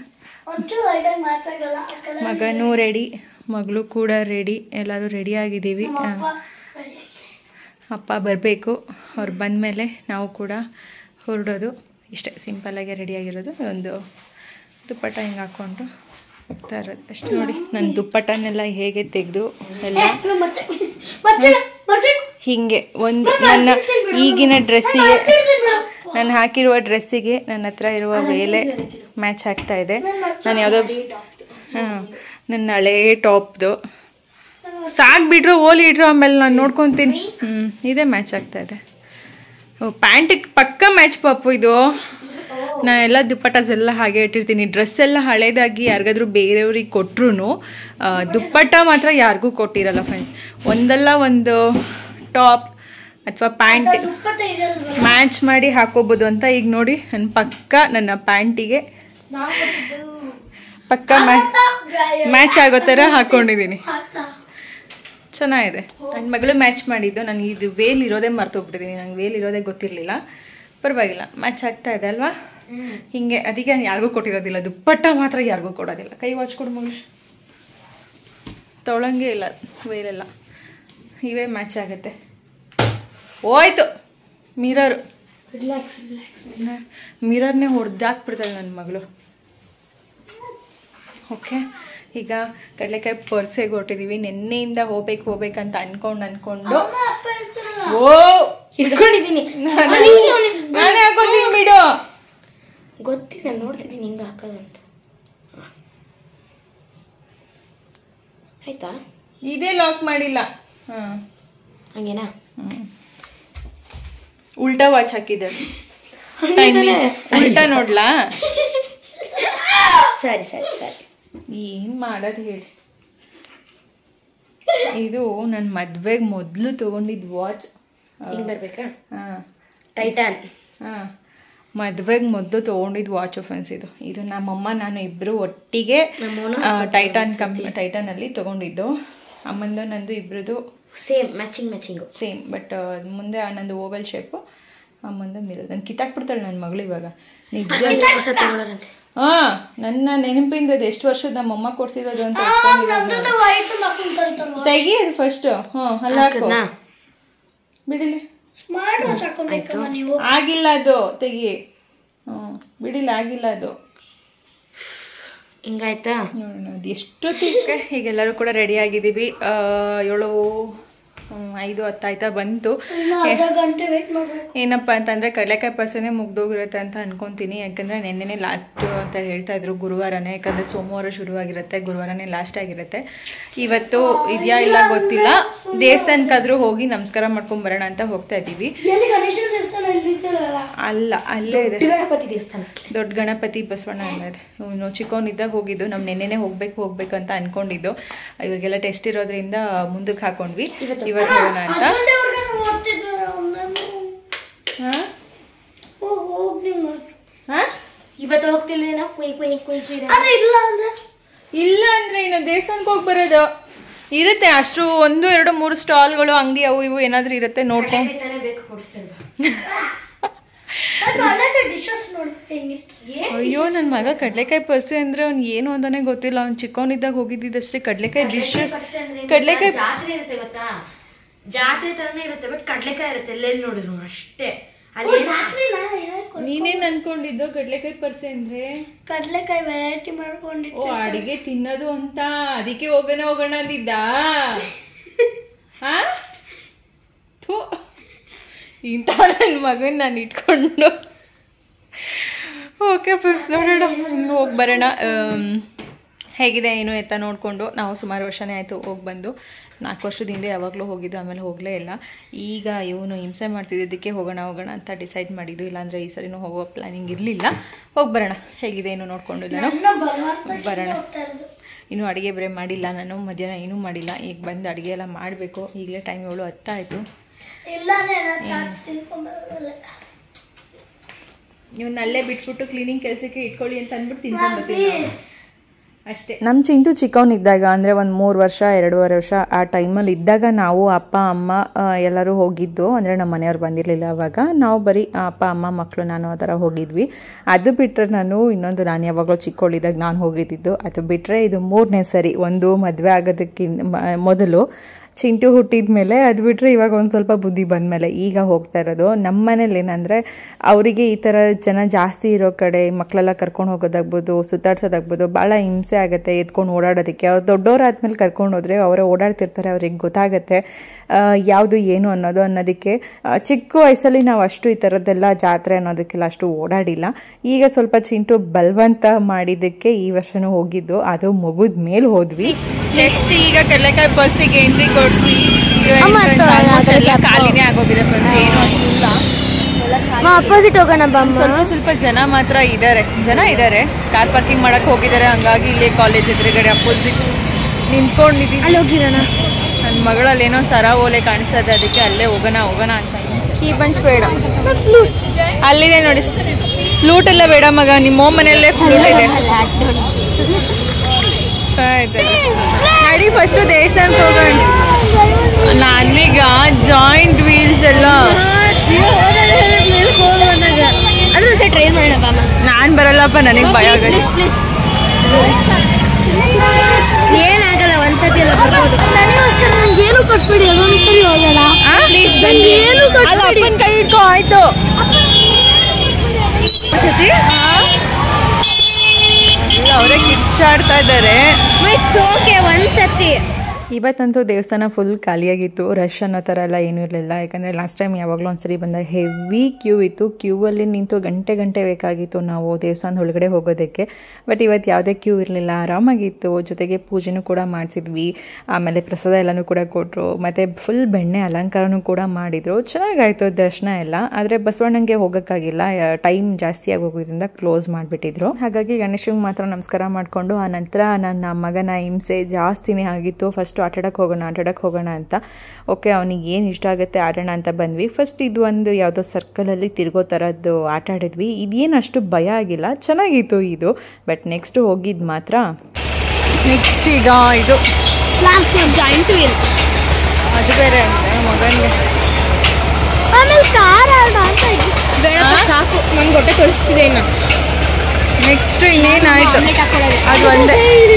ಮಗನೂ ರೆಡಿ, ಮಗಳು ಕೂಡ ರೆಡಿ, ಎಲ್ಲರೂ ರೆಡಿ ಆಗಿದ್ದೀವಿ. ಅಪ್ಪ ಬರಬೇಕು. ಅವ್ರು ಬಂದಮೇಲೆ ನಾವು ಕೂಡ ಹೊರಡೋದು. ಇಷ್ಟೇ ಸಿಂಪಲ್ಲಾಗಿ ರೆಡಿಯಾಗಿರೋದು. ಒಂದು ದುಪ್ಪಟ್ಟ ಹಿಂಗೆ ಹಾಕ್ಕೊಂಡು ಹೋಗ್ತಾ ಇರೋದು ಅಷ್ಟೇ. ನೋಡಿ ನನ್ನ ದುಪ್ಪಟ್ಟನೆಲ್ಲ ಹೇಗೆ ತೆಗೆದು ಎಲ್ಲ ಹೀಗೆ ಒಂದು ನನ್ನ ಈಗಿನ ಡ್ರೆಸ್ಸಿಗೆ, ನಾನು ಹಾಕಿರುವ ಡ್ರೆಸ್ಸಿಗೆ ನನ್ನ ಹತ್ರ ಇರುವ ವೇಲೆ ಮ್ಯಾಚ್ ಆಗ್ತಾ ಇದೆ. ನಾನು ಯಾವುದೋ ನನ್ನ ಹಳೇ ಟಾಪ್ದು ಸಾಕ್ಬಿಟ್ರು, ಓಲಿ ಇಟ್ರು, ಆಮೇಲೆ ನಾನು ನೋಡ್ಕೊತೀನಿ. ಇದೇ ಮ್ಯಾಚ್ ಆಗ್ತಾ ಇದೆ. ಪ್ಯಾಂಟಿಗೆ ಪಕ್ಕ ಮ್ಯಾಚ್ ಪಾಪು ಇದು. ನಾನೆಲ್ಲ ದುಪ್ಪಟ್ಟಾಸ್ ಎಲ್ಲ ಹಾಗೆ ಇಟ್ಟಿರ್ತೀನಿ. ಡ್ರೆಸ್ ಎಲ್ಲ ಹಳೇದಾಗಿ ಯಾರಿಗಾದ್ರೂ ಬೇರೆಯವ್ರಿಗೆ ಕೊಟ್ಟರು ದುಪ್ಪಟ್ಟ ಮಾತ್ರ ಯಾರಿಗೂ ಕೊಟ್ಟಿರಲ್ಲ ಫ್ರೆಂಡ್ಸ್. ಒಂದಲ್ಲ ಒಂದು ಟಾಪ್ ಅಥವಾ ಪ್ಯಾಂಟ್ ಮ್ಯಾಚ್ ಮಾಡಿ ಹಾಕೋಬೋದು ಅಂತ. ಈಗ ನೋಡಿ ನನ್ನ ಪಕ್ಕ ನನ್ನ ಪ್ಯಾಂಟಿಗೆ ಪಕ್ಕ ಮ್ಯಾಚ್ ಆಗೋ ಥರ ಹಾಕ್ಕೊಂಡಿದ್ದೀನಿ. ಚೆನ್ನಾಗಿದೆ. ನನ್ನ ಮಗಳು ಮ್ಯಾಚ್ ಮಾಡಿದ್ದು. ನಾನು ಇದು ವೇಲ್ ಇರೋದೇ ಮರ್ತೋಗ್ಬಿಟ್ಟಿದ್ದೀನಿ. ನಂಗೆ ವೇಲ್ ಇರೋದೇ ಗೊತ್ತಿರಲಿಲ್ಲ. ಪರವಾಗಿಲ್ಲ, ಮ್ಯಾಚ್ ಆಗ್ತಾ ಇದೆ ಅಲ್ವಾ? ಹಿಂಗೆ ಅದಕ್ಕೆ ಯಾರಿಗೂ ಕೊಟ್ಟಿರೋದಿಲ್ಲ. ದುಪ್ಪಟ್ಟ ಮಾತ್ರ ಯಾರಿಗೂ ಕೊಡೋದಿಲ್ಲ. ಕೈ ವಾಚ್ ಕೊಡು ಮಗಳು. ತೊಳಂಗೆ ಇಲ್ಲ ವೇಲೆಲ್ಲ. ಇವೇ ಮ್ಯಾಚ್ ಆಗುತ್ತೆ. ಹೋಯ್ತು ಮಿರರು. ಮಿರರ್ನೇ ಹೊಡೆದಾಕ್ಬಿಡ್ತಾಳೆ ನನ್ನ ಮಗಳು. ಓಕೆ, ಈಗ ಕಡಲೆಕಾಯಿ ಪರ್ಸೆಗೆ ಹೊರಟಿದ್ದೀವಿ. ನಿನ್ನೆಯಿಂದ ಹೋಗ್ಬೇಕಂತ ಅನ್ಕೊಂಡು ಓ ಹಿಡ್ಕೊಂಡಿದ್ದೀನಿ. ನಾನೇ ಹಾಕೋತೀನಿ ಬಿಡು. ಗೊತ್ತಿಲ್ಲ, ನೋಡ್ತಿದ್ದೀನಿ ಹಿಂಗೆ ಹಾಕೋದಂತ. ಆಯ್ತಾ? ಇದೇ ಲಾಕ್ ಮಾಡಿಲ್ಲ. ಹಂಗೇನಾ? ಉಲ್ಟಾ ವಾಚ್ ಹಾಕಿದ್ದಾರೆ. ಉಲ್ಟಾ ನೋಡ್ಲಾ? ಸರಿ ಸರಿ ಸರಿ. ಏನು ಮಾಡೋದು ಹೇಳಿ. ಇದು ನನ್ನ ಮದ್ವೆಗೆ ಮೊದಲು ತೊಗೊಂಡಿದ್ದು ವಾಚ್. ಹಿಂಗೆ ಬರ್ಬೇಕಾ? ಹಾಂ, ಟೈಟಾನ್. ಹಾಂ, ಮದ್ವೆಗೆ ಮೊದಲು ತೊಗೊಂಡಿದ್ದು ವಾಚ್ ಫ್ರೆಂಡ್ಸ್. ಇದು ನಮ್ಮಮ್ಮ ನಾನು ಇಬ್ಬರು ಒಟ್ಟಿಗೆ ಟೈಟಾನಲ್ಲಿ ತೊಗೊಂಡಿದ್ದು. ಅಮ್ಮಂದು ನಂದು ಇಬ್ಬರದು ಸೇಮ್ ಮ್ಯಾಚಿಂಗು ಸೇಮ್. ಬಟ್ ಮುಂದೆ ನಂದು ಓವಲ್ ಶೇಪು, ಅಮ್ಮಂದು ಮಿರರ್. ನಾನು ಕಿತ್ತಾಕ್ಬಿಡ್ತಾಳೆ ನನ್ನ ಮಗಳು ಇವಾಗ. ನಿಜ. ಹಾಂ, ನನ್ನ ನೆನಪಿಂದ ಅದು ಎಷ್ಟು ವರ್ಷದ ನಮ್ಮಮ್ಮ ಕೊಡ್ಸಿರೋದು ಅಂತ ತೆಗಿ ಅದು ಫಸ್ಟು. ಹಾಂ, ಅಲ್ಲ ಹಾಕು ಬಿಡಿಲಿ. ಆಗಿಲ್ಲ ಅದು, ತೆಗಿ. ಹ್ಞೂ ಬಿಡಿಲ್ಲ, ಆಗಿಲ್ಲ ಅದು. ಹಿಂಗಾಯ್ತಾ? ಅದು ಎಷ್ಟೊತ್ತಿಗೆ ಹೀಗೆಲ್ಲರೂ ಕೂಡ ರೆಡಿ ಆಗಿದ್ದೀವಿ. 7:05 ಆಯ್ತಾ ಬಂತು. ಏನಪ್ಪ ಅಂತಂದರೆ ಕಡಲೆಕಾಯಿ ಪರ್ಸನೇ ಮುಗ್ದೋಗಿರುತ್ತೆ ಅಂತ ಅನ್ಕೊತೀನಿ. ಯಾಕಂದರೆ ನೆನ್ನೆನೇ ಲಾಸ್ಟ್ ಅಂತ ಹೇಳ್ತಾ ಇದ್ರು, ಗುರುವಾರನೇ. ಯಾಕಂದರೆ ಸೋಮವಾರ ಶುರುವಾಗಿರುತ್ತೆ, ಗುರುವಾರನೇ ಲಾಸ್ಟ್ ಆಗಿರುತ್ತೆ. ಇವತ್ತು ಇದೆಯಾ ಇಲ್ಲ ಗೊತ್ತಿಲ್ಲ. ದೇವಸ್ಥಾನಕ್ಕಾದ್ರೂ ಹೋಗಿ ನಮಸ್ಕಾರ ಮಾಡ್ಕೊಂಡ್ ಬರೋಣ ಅಂತ ಹೋಗ್ತಾ ಇದ್ದೀವಿ. ಅಲ್ಲ, ಅಲ್ಲೇ ಇದೆ ಗಣಪತಿ ದೇವಸ್ಥಾನ, ದೊಡ್ಡ ಗಣಪತಿ ಬಸವಣ್ಣ ಇದೆ. ನಾವು ಚಿಕ್ಕವನಿದ್ದಾಗ ಹೋಗಿದ್ದು. ನಾವು ನೆನ್ನೆನೇ ಹೋಗ್ಬೇಕು ಅಂತ ಅನ್ಕೊಂಡಿದ್ದು. ಇವ್ರಿಗೆಲ್ಲ ಟೆಸ್ಟ್ ಇರೋದ್ರಿಂದ ಮುಂದಕ್ಕೆ ಹಾಕೊಂಡ್ವಿ. ಇವತ್ತು ಹೋಗೋಣ ಅಂತ. ಇವತ್ತು ಹೋಗ್ತಿಲ್ಲ. ಇಲ್ಲ ಅಂದ್ರೆ ಇನ್ನು ದೇವಸ್ಥಾನಕ್ಕೆ ಹೋಗಿ ಬರೋದು ಇರುತ್ತೆ. ಅಷ್ಟು 1, 2, 3 ಸ್ಟಾಲ್ಗಳು, ಅಂಗಡಿ ಅವು ಇವು ಏನಾದ್ರೂ ಇರುತ್ತೆ. ನೋಡ್ಕೊಂಡು ಅಯ್ಯೋ, ನನ್ನ ಮಗ ಕಡಲೆಕಾಯಿ ಪರ್ಸೆ ಅಂದ್ರೆ ಅವ್ನು ಏನು ಅಂತಾನೆ ಗೊತ್ತಿಲ್ಲ. ಅವ್ನು ಚಿಕ್ಕವನಿದ್ದಾಗ ಹೋಗಿದ್ದಷ್ಟೇ. ಕಡಲೆಕಾಯಿ ಡಿಶಸ್, ಕಡಲೆಕಾಯಿ ಜಾತ್ರೆ ತರನೇ ಇರುತ್ತೆ, ಬಟ್ ಕಡಲೆಕಾಯಿ ಇರುತ್ತೆ. ಎಲ್ಲೆಲ್ಲಿ ನೋಡಿದ್ರು ಅಷ್ಟೇ. ನೀನೇನ್ ಅನ್ಕೊಂಡಿದ್ದು ಕಡಲೆಕಾಯಿ ಪರ್ಸೆ ಅಂದ್ರೆ? ಕಡಲೆಕಾಯಿ ವೆರೈಟಿ ಮಾಡ್ಕೊಂಡಿದ್ದು. ಓ, ಅಡಿಗೆ ತಿನ್ನೋದು ಅಂತ. ಅದಕ್ಕೆ ಹೋಗೋಣ ಅಂದಿದ್ದ. ಇಂಥ ನನ್ನ ಮಗನ್ ನಾನು ಇಟ್ಕೊಂಡು ಓಕೆ ಫ್ರೆಂಡ್ಸ್, ನೋಡೋಣ ಇನ್ನು ಹೋಗಿ ಬರೋಣ. ಹೇಗಿದೆ ಏನು ಎತ್ತ ನೋಡಿಕೊಂಡು. ನಾವು ಸುಮಾರು ವರ್ಷನೇ ಆಯಿತು ಹೋಗಿ ಬಂದು. 4 ವರ್ಷದ ಹಿಂದೆ ಯಾವಾಗಲೂ ಹೋಗಿದ್ದು, ಆಮೇಲೆ ಹೋಗಲೇ ಇಲ್ಲ. ಈಗ ಇವನು ಹಿಂಸೆ ಮಾಡ್ತಿದ್ದಕ್ಕೆ ಹೋಗೋಣ ಅಂತ ಡಿಸೈಡ್ ಮಾಡಿದ್ದು. ಇಲ್ಲಾಂದರೆ ಈ ಸರಿನೂ ಹೋಗೋ ಪ್ಲ್ಯಾನಿಂಗ್ ಇರಲಿಲ್ಲ. ಹೋಗಿ ಬರೋಣ, ಹೇಗಿದೆ ಏನು ನೋಡಿಕೊಂಡು ಇಲ್ಲ ಬರೋಣ. ಇನ್ನೂ ಅಡುಗೆ ಬೇರೆ ಮಾಡಿಲ್ಲ ನಾನು, ಮಧ್ಯಾಹ್ನ ಏನೂ ಮಾಡಿಲ್ಲ. ಈಗ ಬಂದು ಅಡುಗೆ ಎಲ್ಲ ಮಾಡಬೇಕು. ಈಗಲೇ ಟೈಮ್ 7:10 ಆಯಿತು. ನೀವು ಅಲ್ಲೇ ಬಿಟ್ಬಿಟ್ಟು ಕ್ಲೀನಿಂಗ್ ಕೆಲಸಕ್ಕೆ ಇಟ್ಕೊಳ್ಳಿ ಅಂತ ಅಂದ್ಬಿಟ್ಟು ತಿನ್ಕೊಂಡು ಬರ್ತೀನಿ ಅಷ್ಟೇ. ನಮ್ಮ ಚಿಂಟು ಚಿಕ್ಕವನಿದ್ದಾಗ ಅಂದರೆ ಒಂದು 3 ವರ್ಷ 2.5 ವರ್ಷ ಆ ಟೈಮಲ್ಲಿ ಇದ್ದಾಗ ನಾವು ಅಪ್ಪ ಅಮ್ಮ ಎಲ್ಲರೂ ಹೋಗಿದ್ದು. ಅಂದರೆ ನಮ್ಮ ಮನೆಯವ್ರು ಬಂದಿರಲಿಲ್ಲ ಅವಾಗ. ನಾವು ಬರೀ ಅಪ್ಪ ಅಮ್ಮ ಮಕ್ಕಳು ನಾನು ಆ ಥರ ಹೋಗಿದ್ವಿ. ಅದು ಬಿಟ್ಟರೆ ನಾನು ಯಾವಾಗಲೂ ಚಿಕ್ಕವಳಿದ್ದಾಗ ನಾನು ಹೋಗಿದ್ದಿದ್ದು. ಅದು ಬಿಟ್ಟರೆ ಇದು 3ನೇ ಸರಿ. ಒಂದು ಮದುವೆ ಆಗೋದಕ್ಕಿಂತ ಮೊದಲು ಚಿಂಟು ಹುಟ್ಟಿದ ಮೇಲೆ ಅದು ಬಿಟ್ಟರೆ ಇವಾಗ ಒಂದು ಸ್ವಲ್ಪ ಬುದ್ಧಿ ಬಂದಮೇಲೆ ಈಗ ಹೋಗ್ತಾ ಇರೋದು. ನಮ್ಮ ಮನೇಲಿ ಏನಂದರೆ ಅವರಿಗೆ ಈ ಥರ ಜನ ಜಾಸ್ತಿ ಇರೋ ಕಡೆ ಮಕ್ಕಳೆಲ್ಲ ಕರ್ಕೊಂಡು ಹೋಗೋದಾಗ್ಬೋದು, ಸುತ್ತಾಡ್ಸೋದಾಗ್ಬೋದು ಭಾಳ ಹಿಂಸೆ ಆಗುತ್ತೆ ಎತ್ಕೊಂಡು ಓಡಾಡೋದಕ್ಕೆ. ಅವ್ರು ದೊಡ್ಡವರಾದ್ಮೇಲೆ ಕರ್ಕೊಂಡು ಹೋದರೆ ಅವರೇ ಓಡಾಡ್ತಿರ್ತಾರೆ, ಅವ್ರಿಗೆ ಗೊತ್ತಾಗುತ್ತೆ ಯಾವುದು ಏನು ಅನ್ನೋದಕ್ಕೆ. ಚಿಕ್ಕ ವಯಸ್ಸಲ್ಲಿ ನಾವು ಅಷ್ಟು ಈ ಥರದ್ದೆಲ್ಲ ಜಾತ್ರೆ ಅನ್ನೋದಕ್ಕೆಲ್ಲ ಅಷ್ಟು ಓಡಾಡಿಲ್ಲ. ಈಗ ಸ್ವಲ್ಪ ಚಿಂಟು ಬಲವಂತ ಮಾಡಿದ್ದಕ್ಕೆ ಈ ವರ್ಷನೂ ಹೋಗಿದ್ದು, ಅದು ಮುಗಿದ ಮೇಲೆ ಹೋದ್ವಿ. ಜಸ್ಟ್ ಈಗ ಕಡಲೆಕಾಯಿ ಬಸ್ಸಿಗೆ ಎಂಟ್ರಿ ಕೊಟ್ವಿ. ಈಗ ಎಲ್ಲ ಖಾಲಿನೇ ಆಗೋಗಿದೆ, ಬಸ್ ಏನು ಇಲ್ಲ. ಅಪೋಸಿಟ್ ಹೋಗೋಣ ಸ್ವಲ್ಪ ಜನ ಮಾತ್ರ ಇದ್ದಾರೆ. ಕಾರ್ ಪಾರ್ಕಿಂಗ್ ಮಾಡಕ್ ಹೋಗಿದ್ದಾರೆ, ಹಂಗಾಗಿ ಇಲ್ಲಿ ಕಾಲೇಜ್ ಎದುರುಗಡೆ ಅಪೋಸಿಟ್ ನಿಂತ್ಕೊಂಡಿದ್ದೀವಿ. ಅಲ್ಲಿ ಹೋಗಿರೋಣ. ನನ್ನ ಮಗಳಲ್ಲಿ ಏನೋ ಸರ ಓಲೆ ಕಾಣಿಸ್ತದೆ, ಅದಕ್ಕೆ ಅಲ್ಲೇ ಹೋಗೋಣ ಅಂತ. ಈ ಬಂಚ್ ಬೇಡ, ಅಲ್ಲಿದೆ ನೋಡಿ ಫ್ಲೂಟ್ ಎಲ್ಲ ಬೇಡ ಮಗ, ನಿಮ್ಮ ಮನೆಯಲ್ಲೇ ಫ್ಲೂಟ್ ಇದೆ. ನಡಿ ಫಸ್ಟ್ ದೇವಸ್ಥಾನಕ್ಕೆ ಹೋಗೋಣ. ನನಗ ಜಾಯಿಂಟ್ ವೀಲ್ಸ್ ಎಲ್ಲ ಟ್ರೈನ್ ಮಾಡೋಣ. ನಾನು ಬರಲ್ಲಪ್ಪ, ನನಗೆ ಭಯ ಆಗುತ್ತೆ. ಏನಾಗಲ್ಲ, ಒಂದ್ಸತಿ ಎಲ್ಲ ಬರ್ಬೋದು. ನನಗೋಸ್ಕರ ನಂಗೆ ಏನು ಕೊಟ್ಬಿಡಿ, ಅದೊಂದ್ಸರಿ ಹೋಗೋಣ. ಅಲ್ಲ ಅಪ್ಪನ ಕೈ ಇಟ್ಕೋ ಆಯ್ತು. ಅವರೇ ಕಿಚ್ಚಾಡ್ತಾ ಇದ್ದಾರೆ. ಒಂದ್ಸತಿ ಇವತ್ತಂತೂ ದೇವಸ್ಥಾನ ಫುಲ್ ಖಾಲಿಯಾಗಿತ್ತು. ರಶ್ ಅನ್ನೋ ಥರ ಎಲ್ಲ ಏನೂ ಇರಲಿಲ್ಲ. ಯಾಕಂದರೆ ಲಾಸ್ಟ್ ಟೈಮ್ ಯಾವಾಗಲೂ ಒಂದ್ಸರಿ ಬಂದಾಗ ಹೆವಿ ಕ್ಯೂ ಇತ್ತು. ಕ್ಯೂವಲ್ಲಿ ನಿಂತು ಗಂಟೆ ಬೇಕಾಗಿತ್ತು ನಾವು ದೇವಸ್ಥಾನದ ಒಳಗಡೆ ಹೋಗೋದಕ್ಕೆ. ಬಟ್ ಇವತ್ತು ಯಾವುದೇ ಕ್ಯೂ ಇರಲಿಲ್ಲ, ಆರಾಮಾಗಿತ್ತು. ಜೊತೆಗೆ ಪೂಜೆನೂ ಕೂಡ ಮಾಡಿಸಿದ್ವಿ, ಆಮೇಲೆ ಪ್ರಸಾದ ಎಲ್ಲನೂ ಕೂಡ ಕೊಟ್ಟರು, ಮತ್ತು ಫುಲ್ ಬೆಣ್ಣೆ ಅಲಂಕಾರನೂ ಕೂಡ ಮಾಡಿದರು. ಚೆನ್ನಾಗಾಯಿತು ದರ್ಶನ ಎಲ್ಲ. ಆದರೆ ಬಸವಣ್ಣಂಗೆ ಹೋಗೋಕ್ಕಾಗಿಲ್ಲ, ಟೈಮ್ ಜಾಸ್ತಿ ಆಗೋದ್ರಿಂದ ಕ್ಲೋಸ್ ಮಾಡಿಬಿಟ್ಟಿದ್ರು. ಹಾಗಾಗಿ ಗಣೇಶಂಗೆ ಮಾತ್ರ ನಮಸ್ಕಾರ ಮಾಡಿಕೊಂಡು ಆ ನಂತರ ನನ್ನ ಮಗನ ಹಿಂಸೆ ಜಾಸ್ತಿನೇ ಆಗಿತ್ತು. ಫಸ್ಟ್ ಆಟಾಡಕ್ಕೆ ಹೋಗೋಣ ಅಂತ. ಓಕೆ, ಅವನಿಗೆ ಏನು ಇಷ್ಟ ಆಗುತ್ತೆ ಆಡೋಣ ಅಂತ ಬಂದ್ವಿ. ಫಸ್ಟ್ ಇದು ಒಂದು ಯಾವುದೋ ಸರ್ಕಲಲ್ಲಿ ತಿರ್ಗೋ ಥರದ್ದು ಆಟ ಆಡಿದ್ವಿ. ಇದೇನು ಅಷ್ಟು ಭಯ ಆಗಿಲ್ಲ, ಚೆನ್ನಾಗಿತ್ತು ಇದು. ಬಟ್ ನೆಕ್ಸ್ಟ್ ಹೋಗಿದ್ದು ಮಾತ್ರ ಈಗ ಇದು ಜಾಯಿಂಟ್ ವೀಲ್ ಅದು ಬೇರೆ ಅಂದರೆ ಮಗನಿಗೆ. ಆಮೇಲೆ ಕಾರ್ ಆಡ ಅಂತ ಬೇಡ, ಸಾಕು ನಂಗೆ ಹೊಟ್ಟೆ ತೊಳಿಸ್ತಿದೆ. ಇನ್ನು ನೆಕ್ಸ್ಟ್ ಇನ್ನೇನಾಯ್ತು ಅದು ಒಂದೇ.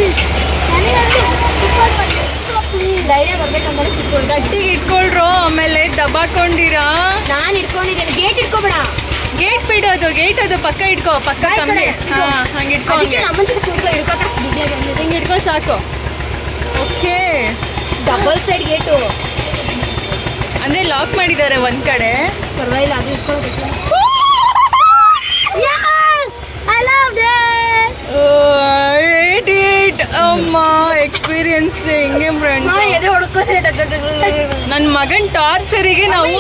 ಗಟ್ಟಿಗೆ ಇಟ್ಕೊಳ್ರು, ಆಮೇಲೆ ದಬ್ಬಾಕೊಂಡಿರಾ. ನಾನು ಇಟ್ಕೊಂಡಿದ್ದೇನೆ. ಗೇಟ್ ಇಟ್ಕೋಬೇಡ, ಗೇಟ್ ಬಿಡೋದು, ಗೇಟ್ ಅದು ಪಕ್ಕ ಇಟ್ಕೋ, ಪಕ್ಕ ಕಮ್ಮಿ. ಹಂಗೆ ಇಟ್ಕೋ, ಹಿಂಗೆ ಇಟ್ಕೋ ಸಾಕು. ಓಕೆ, ಡಬಲ್ ಸೈಡ್ ಗೇಟು ಅಂದ್ರೆ ಲಾಕ್ ಮಾಡಿದ್ದಾರೆ ಒಂದ್ ಕಡೆ. ಪರವಾಗಿಲ್ಲ, ಅದು ಇಟ್ಕೊಳ್ಬೇಕು. ಅಮ್ಮ ಎಕ್ಸ್ಪೀರಿಯನ್ಸ್ ಹೆಂಗೆ ಫ್ರೆಂಡ್ಸ್. ನನ್ನ ಮಗನ್ ಟಾರ್ಚರಿಗೆ ನಾವು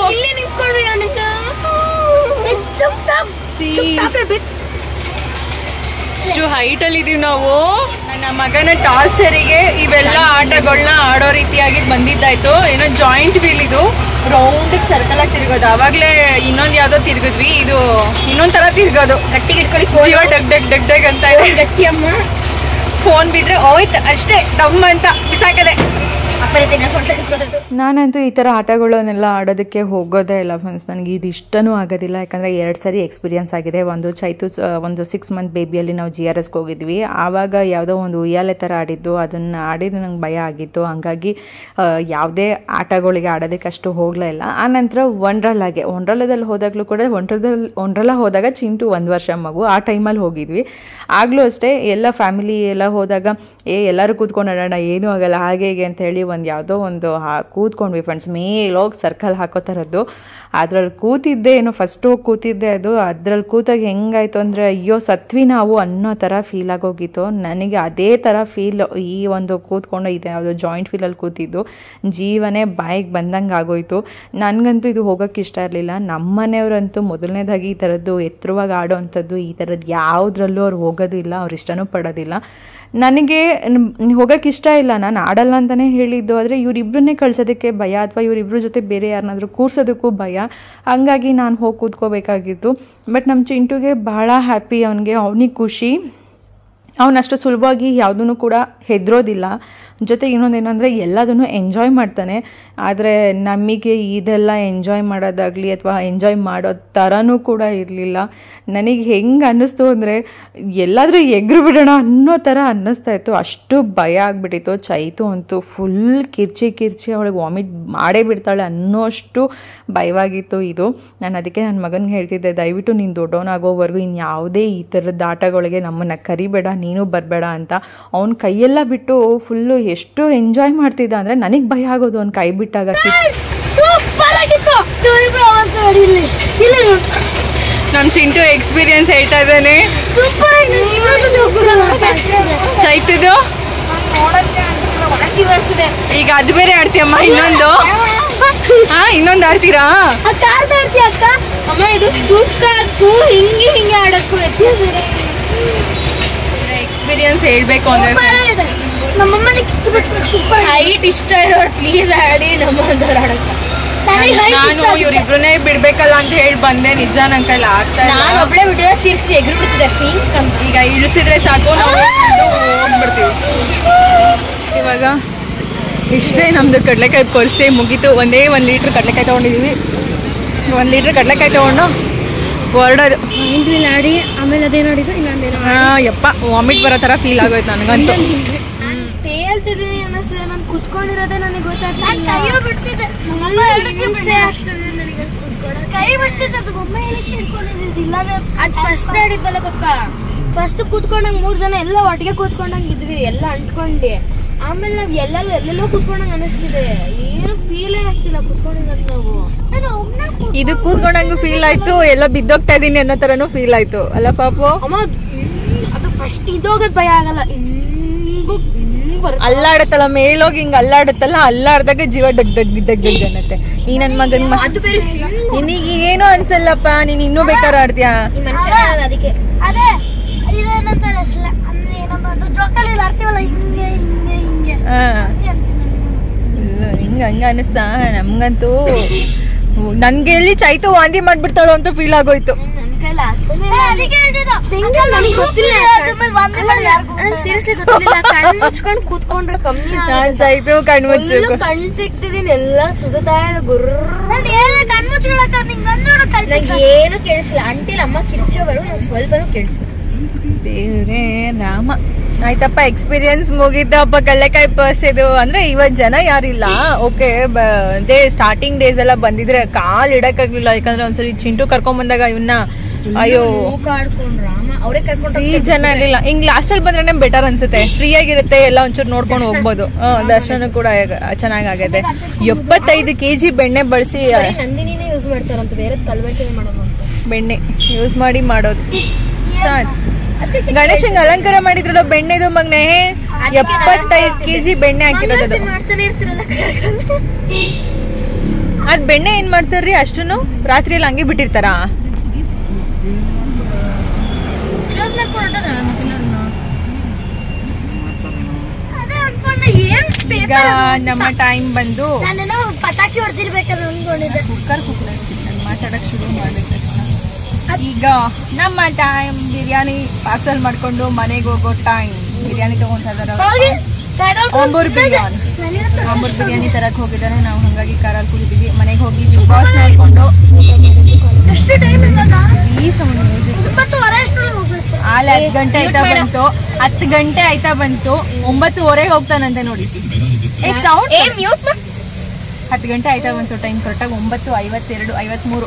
ಇಷ್ಟು ಹೈಟ್ ಅಲ್ಲಿ ಇದೀವಿ ನಾವು. ನನ್ನ ಮಗನ ಟಾರ್ಚರಿಗೆ ಇವೆಲ್ಲ ಆಟಗಳನ್ನ ಆಡೋ ರೀತಿಯಾಗಿ ಬಂದಿದ್ದಾಯ್ತು. ಏನೋ ಜಾಯಿಂಟ್ ವೀಲ್, ಇದು ರೌಂಡ್ ಸರ್ಕಲ್ ಆಗಿ ತಿರ್ಗೋದು. ಅವಾಗ್ಲೇ ಇನ್ನೊಂದು ಯಾವ್ದೋ ತಿರ್ಗಿದ್ವಿ, ಇದು ಇನ್ನೊಂದ್ ತರ ತಿರ್ಗೋದು. ಗಟ್ಟಿಗೆ ಇಟ್ಕೊಳ್ಳಿ, ಡಗ್ ಡಗ್ ಅಂತ ಇದೆ. ಗಟ್ಟಿ ಅಮ್ಮ, ಫೋನ್ ಬಿದ್ರೆ ಹೋಯ್ತು ಅಷ್ಟೇ, ಡಮ್ ಅಂತ ಬಿಸಾಕದೆ. ನಾನಂತೂ ಈ ಥರ ಆಟಗಳನ್ನೆಲ್ಲ ಆಡೋದಕ್ಕೆ ಹೋಗೋದೇ ಇಲ್ಲ ಫ್ರೆಂಡ್ಸ್. ನನಗೆ ಇದು ಇಷ್ಟನೂ ಆಗೋದಿಲ್ಲ. ಯಾಕಂದರೆ 2 ಸರಿ ಎಕ್ಸ್ಪೀರಿಯನ್ಸ್ ಆಗಿದೆ. ಒಂದು ಒಂದು 6 ಮಂತ್ ಬೇಬಿಯಲ್ಲಿ ನಾವು GRSಗೆ ಹೋಗಿದ್ವಿ. ಆವಾಗ ಯಾವುದೋ ಒಂದು ಉಯ್ಯಾಲೆ ಥರ ಆಡಿದ್ದು, ಅದನ್ನು ಆಡಿದ್ದು ನಂಗೆ ಭಯ ಆಗಿತ್ತು. ಹಂಗಾಗಿ ಯಾವುದೇ ಆಟಗಳಿಗೆ ಆಡೋದಕ್ಕೆ ಅಷ್ಟು ಹೋಗಲೇ ಇಲ್ಲ. ಆನಂತರ ವಂಡ್ರಲಾದಲ್ಲಿ ಹೋದಾಗಲೂ ಕೂಡ ವಂಡ್ರಲಾ ಹೋದಾಗ ಚಿಂಟು 1 ವರ್ಷ ಮಗು, ಆ ಟೈಮಲ್ಲಿ ಹೋಗಿದ್ವಿ. ಆಗಲೂ ಅಷ್ಟೇ ಎಲ್ಲ ಫ್ಯಾಮಿಲಿ ಎಲ್ಲ ಹೋದಾಗ ಎಲ್ಲರೂ ಕೂತ್ಕೊಂಡು ಆಡೋಣ, ಏನೂ ಆಗಲ್ಲ ಹಾಗೆ ಹೇಗೆ ಅಂತ ಹೇಳಿ ಯಾವುದೋ ಒಂದು ಕೂತ್ಕೊಂಡ್ವಿ ಫ್ರೆಂಡ್ಸ್. ಮೇಲೋಗಿ ಸರ್ಕಲ್ ಹಾಕೋ ಥರದ್ದು. ಅದ್ರಲ್ಲಿ ಕೂತಿದ್ದೆ, ಏನೋ ಫಸ್ಟ್ ಹೋಗಿ ಕೂತಿದ್ದೆ. ಅದ್ರಲ್ಲಿ ಕೂತಾಗ ಹೆಂಗಾಯ್ತು ಅಂದರೆ ಅಯ್ಯೋ ಸತ್ವಿ ನಾವು ಅನ್ನೋ ಥರ ಫೀಲ್ ಆಗೋಗಿತ್ತು ನನಗೆ. ಅದೇ ಥರ ಫೀಲ್ ಈ ಒಂದು ಕೂತ್ಕೊಂಡು ಇದೆ ಯಾವುದೋ ಜಾಯಿಂಟ್ ಫೀಲಲ್ಲಿ ಕೂತಿದ್ದು, ಜೀವನೇ ಬಾಯಿಗೆ ಬಂದಂಗೆ ಆಗೋಯ್ತು. ನನಗಂತೂ ಇದು ಹೋಗೋಕ್ಕೆ ಇಷ್ಟ ಇರಲಿಲ್ಲ. ನಮ್ಮ ಮನೆಯವರಂತೂ ಮೊದಲನೇದಾಗಿ ಈ ಥರದ್ದು ಎತ್ತರವಾಗಿ ಆಡೋ ಅಂಥದ್ದು ಈ ಥರದ್ದು ಯಾವುದ್ರಲ್ಲೂ ಅವ್ರು ಹೋಗೋದು ಇಲ್ಲ, ಅವ್ರು ಇಷ್ಟನೂ ಪಡೋದಿಲ್ಲ. ನನಗೆ ಹೋಗೋಕ್ಕೆ ಇಷ್ಟ ಇಲ್ಲ, ನಾನು ಆಡಲ್ಲ ಅಂತಲೇ ಹೇಳಿದ್ದು. ಆದರೆ ಇವರಿಬ್ಬರನ್ನೇ ಕಳ್ಸೋದಕ್ಕೆ ಭಯ, ಅಥವಾ ಇವರಿಬ್ಬರ ಜೊತೆ ಬೇರೆ ಯಾರನ್ನಾದರೂ ಕೂರ್ಸೋದಕ್ಕೂ ಭಯ. ಹಂಗಾಗಿ ನಾನು ಹೋಗಿ ಕೂತ್ಕೋಬೇಕಾಗಿತ್ತು. ಬಟ್ ನಮ್ಮ ಚಿಂಟುಗೆ ಭಾಳ ಹ್ಯಾಪಿ, ಅವನಿಗೆ ಖುಷಿ. ಅವನಷ್ಟು ಸುಲಭವಾಗಿ ಯಾವುದೂ ಕೂಡ ಹೆದರೋದಿಲ್ಲ. ಜೊತೆಗೆ ಇನ್ನೊಂದೇನೆಂದರೆ ಎಲ್ಲದನ್ನು ಎಂಜಾಯ್ ಮಾಡ್ತಾನೆ. ಆದರೆ ನಮಗೆ ಇದೆಲ್ಲ ಎಂಜಾಯ್ ಮಾಡೋದಾಗಲಿ ಅಥವಾ ಎಂಜಾಯ್ ಮಾಡೋ ಥರನೂ ಕೂಡ ಇರಲಿಲ್ಲ. ನನಗೆ ಹೆಂಗೆ ಅನ್ನಿಸ್ತು ಅಂದರೆ ಎಲ್ಲಾದರೂ ಎಗ್ರು ಬಿಡೋಣ ಅನ್ನೋ ಥರ ಅನ್ನಿಸ್ತಾ ಇತ್ತು. ಅಷ್ಟು ಭಯ ಆಗಿಬಿಟ್ಟಿತ್ತು. ಚೈತು ಅಂತೂ ಫುಲ್ ಕಿರ್ಚಿ ಅವಳಿಗೆ ವಾಮಿಟ್ ಮಾಡೇ ಬಿಡ್ತಾಳೆ ಅನ್ನೋಷ್ಟು ಭಯವಾಗಿತ್ತು ಇದು. ನಾನು ಅದಕ್ಕೆ ನನ್ನ ಮಗನಿಗೆ ಹೇಳ್ತಿದ್ದೆ, ದಯವಿಟ್ಟು ನೀನು ದೊಡ್ಡವನಾಗೋವರೆಗೂ ಇನ್ಯಾವುದೇ ಈ ಥರದ ಆಟಗಳಿಗೆ ನಮ್ಮನ್ನು ಕರಿಬೇಡ, ನೀನು ಬರಬೇಡ ಅಂತ. ಅವ್ನ ಕೈಯೆಲ್ಲ ಬಿಟ್ಟು ಫುಲ್ಲು ಎಷ್ಟು ಎಂಜಾಯ್ ಮಾಡ್ತಿದ್ದ ಅಂದರೆ ನನಗೆ ಭಯ ಆಗೋದು ಅವ್ನ ಕೈ ಬಿಟ್ಟಾಗ. ನಮ್ಮ ಚಿಂಟು ಎಕ್ಸ್ಪೀರಿಯನ್ಸ್ ಹೇಳ್ತಾ ಇದ್ದಾನೆ. ಚೈತದು ಈಗ ಅದು ಬೇರೆ ಆಡ್ತೀಯಮ್ಮ. ಇನ್ನೊಂದು ಇನ್ನೊಂದು ಆಡ್ತೀರಾ? ಅಮ್ಮ ಇದು ಸೂಕ್ತಕ್ಕೂ ಹಿಂಗೆ ಆಡಕ್ಕೂ ಎಕ್ಸ್ಪೀರಿಯನ್ಸ್ ಹೇಳ್ಬೇಕು ಅಂದ್ರೆ ನಮ್ಮಮ್ಮನ ಹೈಟ್ ಇಷ್ಟ ಇರೋರು ಪ್ಲೀಸ್ ಆಡಿ ನಮ್ಮಂದವ್ರು ಆಡಕ್ಕೆ. ನಾನು ಇವ್ರಿಬ್ರನ್ನೇ ಬಿಡ್ಬೇಕಲ್ಲ ಅಂತ ಹೇಳಿ ಬಂದೆ. ನಿಜ ನನ್ನ ಕೈಲಿ ಆಗ್ತಾ ಇಲ್ಲ. ನಾನು ಒಬ್ಬಳೇ ಬಿಟ್ಟಿದ್ರೆ ಸೀರಿಯಸ್ಲಿ ಎಗ್ರು ಬಿಡ್ತಿದ್ದೆ. ಈಗ ಇಳಿಸಿದ್ರೆ ಸಾಕು, ನಾವು ಹೋಗ್ಬಿಡ್ತೀವಿ. ಇವಾಗ ಇಷ್ಟೇ ನಮ್ಮದು ಕಡಲೆಕಾಯಿ ಪರ್ಸೆ ಮುಗೀತು. ಒಂದೇ 1 ಲೀಟ್ರ್ ಕಡಲೆಕಾಯಿ ತೊಗೊಂಡಿದ್ದೀವಿ. 1 ಲೀಟ್ರ್ ಕಡಲೆಕಾಯಿ ತೊಗೊಂಡು ಹೊರಡೋದು. ಆಡಿ ಆಮೇಲೆ ಅದೇ ನೋಡಿದ್ದು ಇನ್ನೊಂದೇನೋ ಯಪ್ಪ ವಾಮಿಟ್ ಬರೋ ಥರ ಫೀಲ್ ಆಗೋಯ್ತು ನನಗಂತೂ. ಹೇಳ್ತಿದ್ದೀನಿ ಅನ್ನಿಸ್ಲಿಲ್ಲ. ನಾನು ಕುತ್ಕೊಂಡಿರೋದೇ ನನಗೆ ಗೊತ್ತಾಗ್ತಿಲ್ಲ. ಕೈ ಬಿಡ್ತಿದ್ದೆ ಅದು ಬೊಮ್ಮೆ ಹಿಡ್ಕೊಂಡಿದ್ದಿಲ್ಲ. ಅದು ಫಸ್ಟ್ ಆಡಿದ್ವಲ್ಲ ಪಕ್ಕ. ಫಸ್ಟ್ ಕೂತ್ಕೊಂಡಂಗೆ 3 ಜನ ಎಲ್ಲ ಒಟ್ಟಿಗೆ ಕೂತ್ಕೊಂಡಂಗೆ ಇದ್ವಿ, ಎಲ್ಲ ಅಂಟ್ಕೊಂಡು. ಆಮೇಲೆ ನಾವು ಎಲ್ಲೆಲ್ಲೋ ಕೂತ್ಕೊಂಡಂಗೆ ಅನಿಸ್ತಿದೆ. ಏನು ಫೀಲೇ ಆಗ್ತಿಲ್ಲ ಕೂತ್ಕೊಂಡಿರೋದು ನಾವು. ಇದು ಕೂತ್ಕೊಂಡಂಗೂ ಫೀಲ್ ಆಯ್ತು, ಎಲ್ಲ ಬಿದ್ದೋಗ್ತಾ ಇದೀನಿ ಅನ್ನೋ ಥರನೂ ಫೀಲ್ ಆಯ್ತು ಅಲ್ಲ ಪಾಪು? ಅಮ್ಮ ಅದು ಫಸ್ಟ್ ಇದೋಗದ್ ಭಯ ಆಗಲ್ಲ, ಅಲ್ಲಾಡತ್ತಲ್ಲ ಮೇಲೋಗಿ ಹಿಂಗ ಅಲ್ಲಾಡುತ್ತಲ್ಲ, ಅಲ್ಲಾಡ್ದಾಗ ಜೀವ ಡಗ್ ಡಗ್ ಡಗ್ ಡಗ್ ಅನ್ನತ್ತೆ. ಈ ನನ್ ಮಗನ್ ನಿನಗೆ ಏನು ಅನ್ಸಲ್ಲಪ್ಪ, ನೀನ್ ಇನ್ನೂ ಬೇಕಾದ್ರೆ ಆಡ್ತೀಯಾ? ಅದಕ್ಕೆ ಅದೇ ಇದೇನಂತಾರೆ ಅಂದ್ರೆ ಏನಮ್ಮ ಜೋಕಾಲಿ ಆಡ್ತೀವಲ್ಲ ಹಿಂಗೆ ಹಿಂಗೆ ಹಿಂಗೆ ಹಿಂಗ ಹಂಗ ಅನಿಸ್ತಾ ನಮ್ಗಂತೂ. ನನ್ಗೆ ಎಲ್ಲಿ ಚೈತು ವಾಂತಿ ಮಾಡ್ಬಿಡ್ತಾಳು ಅಂತ ಫೀಲ್ ಆಗೋಯ್ತು. ಕೂತ್ಕೊಂಡ್ರೆ ಕಮ್ಮಿ. ನಾನ್ ಚೈತು ಕಣ್ ಮುಚ್ಚು ಕಣ್ ತೆಗ್ತಿದೀನಿ, ಎಲ್ಲ ಸುತ್ತಾ ಏನು ಕೇಳಿಸಿಲ್ಲ. ಅಂಟಿಲ್ ಅಮ್ಮ ಕಿರ್ಚೋವರು ನಂಗೆ ಸ್ವಲ್ಪನೂ ಕೇಳಿಸಿಲ್ಲ. ದೇವ್ರೇ ರಾಮ. ಆಯ್ತಪ್ಪ, ಎಕ್ಸ್ಪೀರಿಯನ್ಸ್ ಮುಗಿತಪ್ಪ. ಕಡಲೆಕಾಯಿ ಪರ್ಸಿದು ಅಂದ್ರೆ ಇವತ್ತು ಜನ ಯಾರಿಲ್ಲ. ಓಕೆ, ಅದೇ ಸ್ಟಾರ್ಟಿಂಗ್ ಡೇಸ್ ಎಲ್ಲ ಬಂದಿದ್ರೆ ಕಾಲ್ ಇಡಕ್ಕಾಗ್ಲಿಲ್ಲ. ಯಾಕಂದ್ರೆ ಒಂದ್ಸರಿ ಚಿಂಟು ಕರ್ಕೊಂಡ್ ಬಂದಾಗ ಇವನ್ನ ಅಯ್ಯೋ ಜನ ಇರ್ಲಿಲ್ಲ. ಹಿಂಗ್ ಲಾಸ್ಟ್ ಅಲ್ಲಿ ಬಂದ್ರೆ ಬೆಟರ್ ಅನ್ಸುತ್ತೆ, ಫ್ರೀ ಆಗಿರುತ್ತೆ, ಎಲ್ಲ ಒಂಚೂರು ನೋಡ್ಕೊಂಡು ಹೋಗ್ಬೋದು. ದರ್ಶನ ಕೂಡ ಚೆನ್ನಾಗೈತೆ. 75 kg ಬೆಣ್ಣೆ ಬಳಸಿ ನಂದಿನಿನೇ ಯೂಸ್ ಮಾಡ್ತಾರಂತ, ಬೇರೆ ಕಲ್ಬರ್ಕೆ ಮಾಡೋದು ಬೆಣ್ಣೆ ಯೂಸ್ ಮಾಡಿ ಮಾಡೋದು. ಗಣೇಶಂಗೆ ಅಲಂಕಾರ ಮಾಡಿದ್ರಲ್ಲ ಬೆಣ್ಣೆದು ಮಗ್ನೆ, 75 kg ಬೆಣ್ಣೆ ಹಾಕಿರೋದು. ಅದ್ ಬೆಣ್ಣೆ ಏನ್ ಮಾಡ್ತಾರ್ರಿ ಅಷ್ಟನ್ನು? ರಾತ್ರಿ ಎಲ್ಲ ಹಂಗೆ ಬಿಟ್ಟಿರ್ತಾರ? ಈಗ ನಮ್ಮ ಟೈಮ್ ಬಂದು ಪಟಾಕಿ ಹೊಡೆದಿರ್ಬೇಕಲ್ಲ ಅನ್ಕೊಂಡಿದ್ದೆ. ಕುಕ್ಕರ್ ಮಾತಾಡಕ್ ಶುರು ಮಾಡ್ಬೇಕು. ಈಗ ನಮ್ಮ ಟೈಮ್ ಬಿರಿಯಾನಿ ಪಾರ್ಸಲ್ ಮಾಡ್ಕೊಂಡು ಮನೆಗೆ ಹೋಗೋ ಟೈಮ್. ಬಿರಿಯಾನಿ ತಗೊಂಡಿದ್ದಾರೆ, ಆಂಬೂರ್ ಬಿರಿಯಾನಿ ತರಕ್ ಹೋಗಿದ್ದಾರೆ. ನಾವು ಹಂಗಾಗಿ ಕಾರಲ್ಲಿ ಕೂತಿದ್ದೀವಿ. ಮನೆಗೆ ಹೋಗಿ ಬಿಗ್ ಬಾಸ್ ನೋಡ್ಕೊಂಡು ಈ ಸೌಂಡ್ ಮ್ಯೂಸಿಕ್ 10 ಗಂಟೆ ಆಯ್ತಾ ಬಂತು. 10 ಗಂಟೆ ಆಯ್ತಾ ಬಂತು. 9:30 ಹೋಗ್ತಾನಂತೆ ನೋಡಿ. ಸೌಂಡ್ 10 ಗಂಟೆ ಆಯ್ತಾ ಬಂತು. ಟೈಮ್ ಕರೆಕ್ಟಾಗಿ 9:52, 53.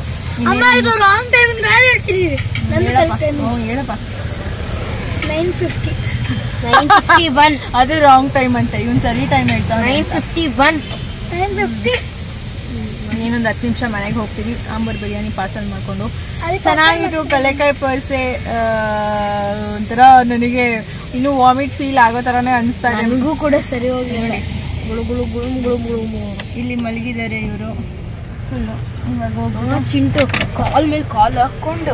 ಹೇಳಪ್ಪ. 9:51 ಅದು ರಾಂಗ್ ಟೈಮ್ ಅಂತ. ಇವನ್ ಸರಿ ಟೈಮ್ ಹೇಳ್ತಾ. 9:50 ನೀನೊಂದು 10 ನಿಮಿಷ ಮನೆಗೆ ಹೋಗ್ತೀವಿ. ಆಂಬೂರ್ ಬಿರಿಯಾನಿ ಪಾರ್ಸಲ್ ಮಾಡ್ಕೊಂಡು. ಚೆನ್ನಾಗಿತ್ತು. ಕಡಲೆಕಾಯಿ ಪರ್ಸೆ ಒಂಥರ ನನಗೆ ಇನ್ನೂ ವಾಮಿಟ್ ಫೀಲ್ ಆಗೋ ಥರನೇ ಅನಿಸ್ತಾ ಇದೆ. ನನಗೂ ಕೂಡ ಸರಿ ಹೋಗಿ ನೋಡಿ. ಗುಳು ಗುಳು ಗುಳು ಗುಳು ಗುಳು ಇಲ್ಲಿ ಮಲಗಿದ್ದಾರೆ ಇವರು ಫುಲ್ಲು. ಇವಾಗ ಹೋಗೋಣ. ಚಿಂಟು ಕಾಲ್ ಮೇಲೆ ಕಾಲ್ ಹಾಕೊಂಡು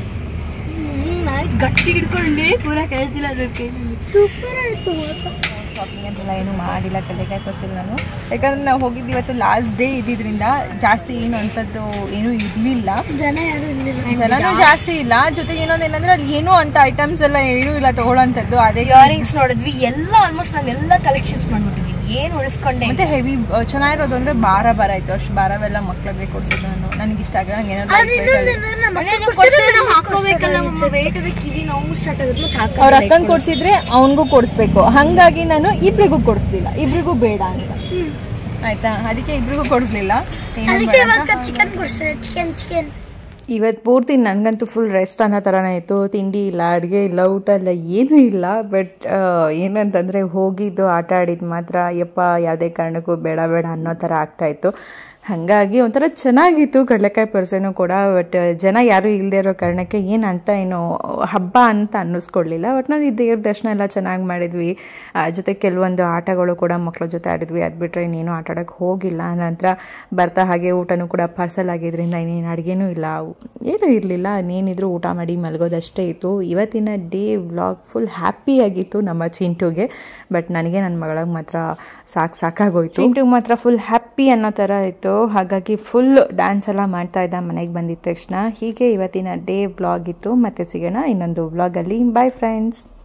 ಗಟ್ಟಿ ಹಿಡ್ಕೊಂಡೆ ಪೂರ ಕೇಳ್ತಿಲ್ಲ ಅದಕ್ಕೆ. ಸೂಪರ್ ಆಯ್ತು. ಶಾಪಿಂಗ್ ಅಂತೆಲ್ಲ ಏನೂ ಮಾಡಿಲ್ಲ ಕಡಲೆಕಾಯಿ ಪರ್ಸಲ್ಲಿ ನಾನು, ಯಾಕಂದರೆ ನಾವು ಹೋಗಿದ್ದು ಇವತ್ತು ಲಾಸ್ಟ್ ಡೇ ಇದ್ದಿದ್ದರಿಂದ ಜಾಸ್ತಿ ಏನು ಅಂಥದ್ದು ಏನೂ ಇರಲಿಲ್ಲ, ಜನನೂ ಜಾಸ್ತಿ ಇಲ್ಲ. ಜೊತೆಗೆ ಇನ್ನೊಂದು ಏನಂದರೆ ಅಲ್ಲಿ ಏನೂ ಅಂತ ಐಟಮ್ಸ್ ಎಲ್ಲ ಏನೂ ಇಲ್ಲ ತೊಗೊಳ್ಳೋಂಥದ್ದು. ಅದೇ ಇಯರಿಂಗ್ಸ್ ನೋಡಿದ್ವಿ ಎಲ್ಲ ಆಲ್ಮೋಸ್ಟ್ ನಾವೆಲ್ಲ ಕಲೆಕ್ಷನ್ಸ್ ಮಾಡ್ಬಿಟ್ಟಿದ್ವಿ, ಏನು ಉಳಿಸ್ಕೊಂಡೆ. ಮತ್ತೆ ಹೆವಿ ಚೆನ್ನಾಗಿರೋದು ಅಂದರೆ ಭಾರ ಆಯಿತು, ಅಷ್ಟು ಭಾರವೆಲ್ಲ ಮಕ್ಳಿಗೆ ಕೊಡ್ಸೋದು ನನಗೆ ಇಷ್ಟ ಆಗಲ್ಲ. ಹಂಗೆ ಅವ್ರ ಅಕ್ಕಂಗೆ ಕೊಡ್ಸಿದ್ರೆ ಅವನಿಗೂ ಕೊಡಿಸ್ಬೇಕು, ಹಾಗಾಗಿ ನಾನು ಇಬ್ರಿಗೂ ಕೊಡಿಸ್ಲಿಲ್ಲ, ಇಬ್ರಿಗೂ ಬೇಡ ಅಂತ ಆಯ್ತಾ, ಅದಕ್ಕೆ ಇಬ್ರಿಗೂ ಕೊಡಿಸ್ಲಿಲ್ಲ. ಇವತ್ತು ಪೂರ್ತಿ ನನಗಂತೂ ಫುಲ್ ರೆಸ್ಟ್ ಅನ್ನೋ ಥರನೇ ಇತ್ತು. ತಿಂಡಿ ಇಲ್ಲ, ಅಡುಗೆ ಇಲ್ಲ, ಊಟ ಇಲ್ಲ, ಏನೂ ಇಲ್ಲ. ಬಟ್ ಏನಂತಂದರೆ ಹೋಗಿದ್ದು ಆಟ ಆಡಿದ್ದು ಮಾತ್ರ ಯಪ್ಪ ಯಾವುದೇ ಕಾರಣಕ್ಕೂ ಬೇಡ ಬೇಡ ಅನ್ನೋ ಥರ ಆಗ್ತಾಯಿತ್ತು. ಹಾಗಾಗಿ ಒಂಥರ ಚೆನ್ನಾಗಿತ್ತು ಕಡಲೆಕಾಯಿ ಪರ್ಸೆನೂ ಕೂಡ. ಬಟ್ ಜನ ಯಾರೂ ಇಲ್ಲದೆ ಇರೋ ಕಾರಣಕ್ಕೆ ಏನಂತ ಏನು ಹಬ್ಬ ಅಂತ ಅನ್ನಿಸ್ಕೊಡ್ಲಿಲ್ಲ. ಒಟ್ಟಿನಲ್ಲಿ ದೇವ್ರ ದರ್ಶನ ಎಲ್ಲ ಚೆನ್ನಾಗಿ ಮಾಡಿದ್ವಿ. ಜೊತೆ ಕೆಲವೊಂದು ಆಟಗಳು ಕೂಡ ಮಕ್ಕಳ ಜೊತೆ ಆಡಿದ್ವಿ. ಅದು ಬಿಟ್ಟರೆ ಇನ್ನೇನು ಆಟ ಆಡೋಕ್ಕೆ ಹೋಗಿಲ್ಲ. ನಂತರ ಬರ್ತಾ ಹಾಗೆ ಊಟನೂ ಕೂಡ ಪಾರ್ಸಲ್ ಆಗಿದ್ದರಿಂದ ಇನ್ನೇನು ಅಡುಗೆನೂ ಇಲ್ಲ, ಏನೂ ಇರಲಿಲ್ಲ. ಇನ್ನೇನಿದ್ರು ಊಟ ಮಾಡಿ ಮಲಗೋದಷ್ಟೇ ಇತ್ತು. ಇವತ್ತಿನ ಡೇ ವ್ಲಾಗ್ ಫುಲ್ ಹ್ಯಾಪಿಯಾಗಿತ್ತು ನಮ್ಮ ಚಿಂಟುಗೆ. ಬಟ್ ನನಗೆ ನನ್ನ ಮಗಳಿಗೆ ಮಾತ್ರ ಸಾಕಾಗೋಯ್ತು. ಚಿಂಟುಗೆ ಮಾತ್ರ ಫುಲ್ ಹ್ಯಾಪಿ ಅನ್ನೋ ಥರ ಇತ್ತು. ಹಾಗಾಗಿ ಫುಲ್ ಡ್ಯಾನ್ಸ್ ಎಲ್ಲ ಮಾಡ್ತಾ ಇದ್ದ ಮನೆಗೆ ಬಂದಿದ್ದ ತಕ್ಷಣ. ಹೀಗೆ ಇವತ್ತಿನ ಡೇ ವ್ಲಾಗ್ ಇತ್ತು. ಮತ್ತೆ ಸಿಗೋಣ ಇನ್ನೊಂದು ವ್ಲಾಗಲ್ಲಿ. Bye friends.